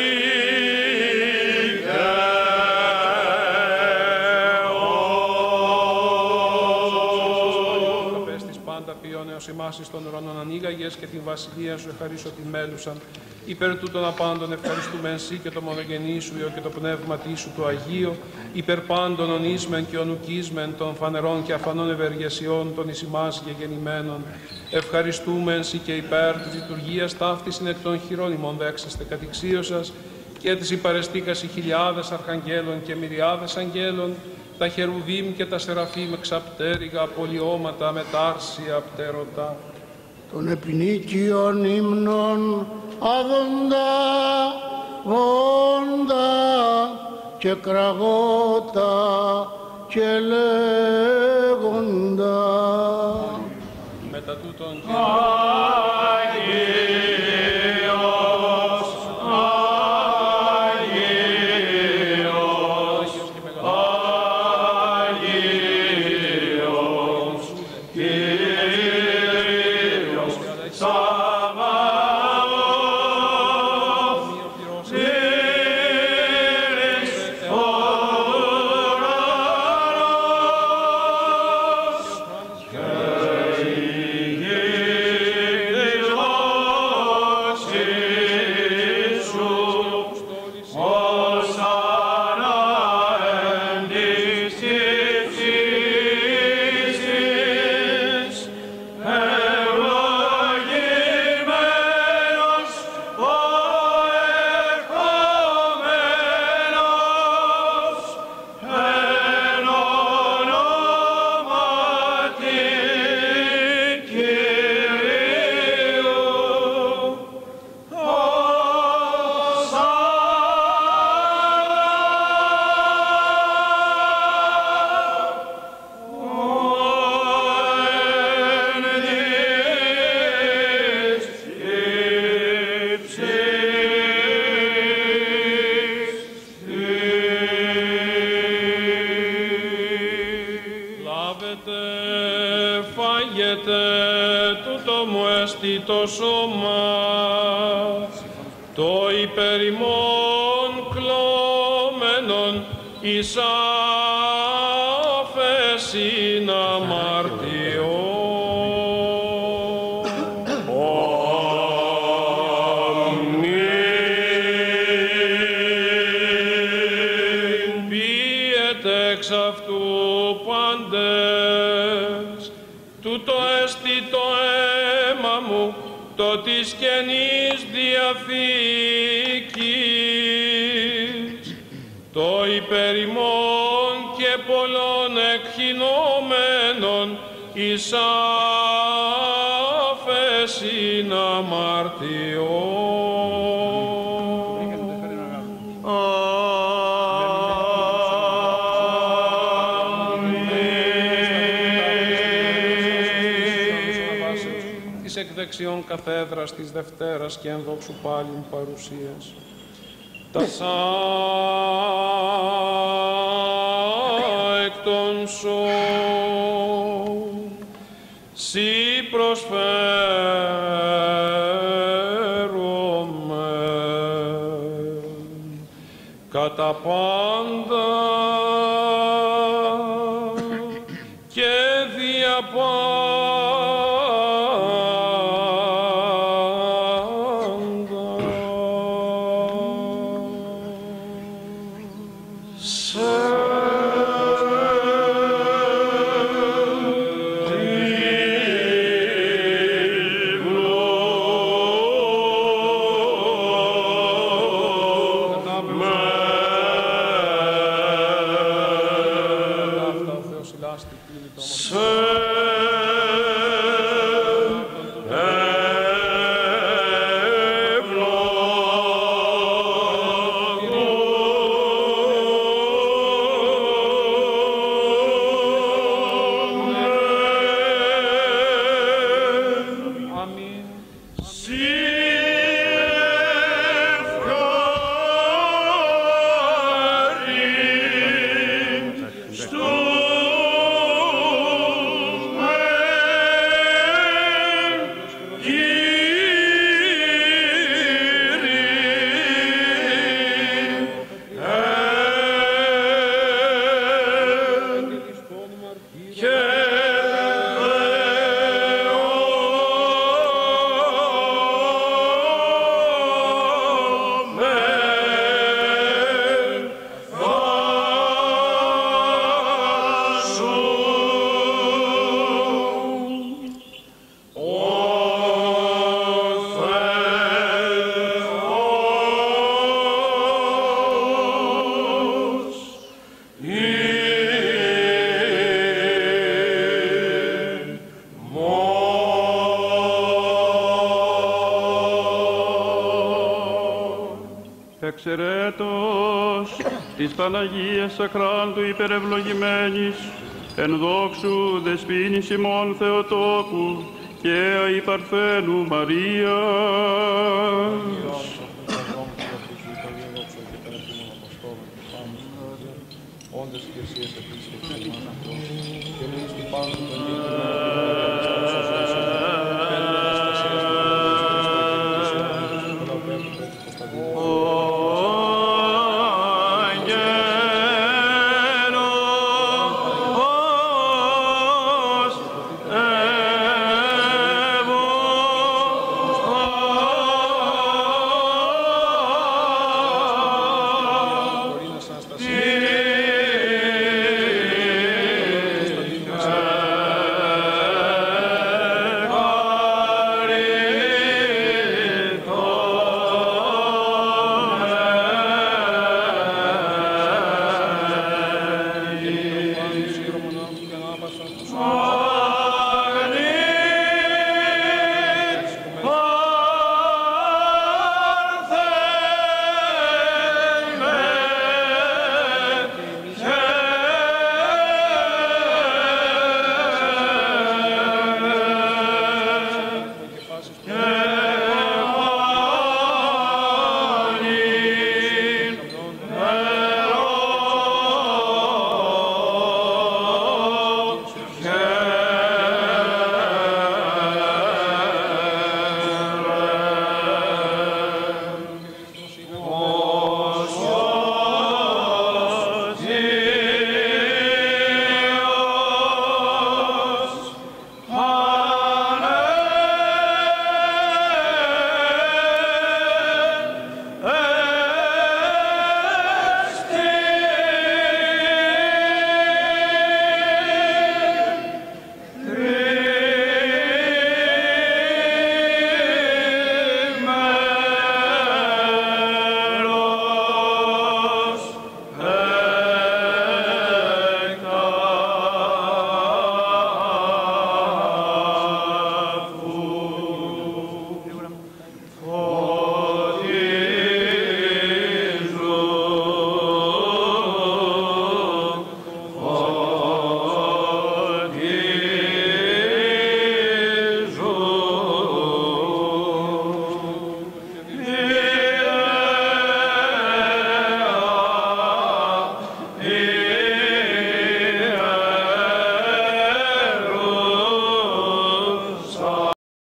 δικαίων. Πέστης πάντα ποιόν έως ημάς εις των ουρανών ανοίγαγες και την βασιλεία σου εχαρίσω την μέλουσαν. Υπέρ τούτων απάντων ευχαριστούμε εσύ και το μονογενή σου Υιό και το πνεύμα σου το Αγίο, υπέρ πάντων ονείσμεν και ονουκίσμεν των φανερών και αφανών ευεργεσιών των εις ημάς γεννημένων. Ευχαριστούμε εσύ και υπέρ της λειτουργίας ταύτης εκ των χειρών ημών δέξαστε κατηξίωσας και της υπαρεστήκας οι χιλιάδες αρχαγγέλων και μυριάδες αγγέλων, τα χερουβίμ και τα σεραφείμ εξαπτέρυγα πολιώματα μετάρσια πτέρωτα. Των επινίκιων ύμνων άδοντα, βόντα και κραγότα και λέγοντα. Μετά τούτον Κύριος έστι το σώμα, το υπερ ημών κλώμενον εις άφεσιν αμαρτιών. Εξ αυτού πάντες, τούτο έστι το αίμα μου, το της Καινής Διαθήκης, το υπερ ημών και πολλών εκχυνόμενων εις άφεσιν αμαρτιών. Εκ δεξιών καθέδρας της Δευτέρας και ενδόξου πάλιν παρουσίας. Τα σα εκ των σώων σοι προσφέρομαι κατά πάντα και δια πάντα. Εξαιρέτως της Παναγίας Ακράντου υπερευλογημένης, εν δόξου δεσποίνης ημών Θεοτόκου και αη Παρθένου Μαρίας. Όντες και εσύ επίσης και εμείς την πάνω των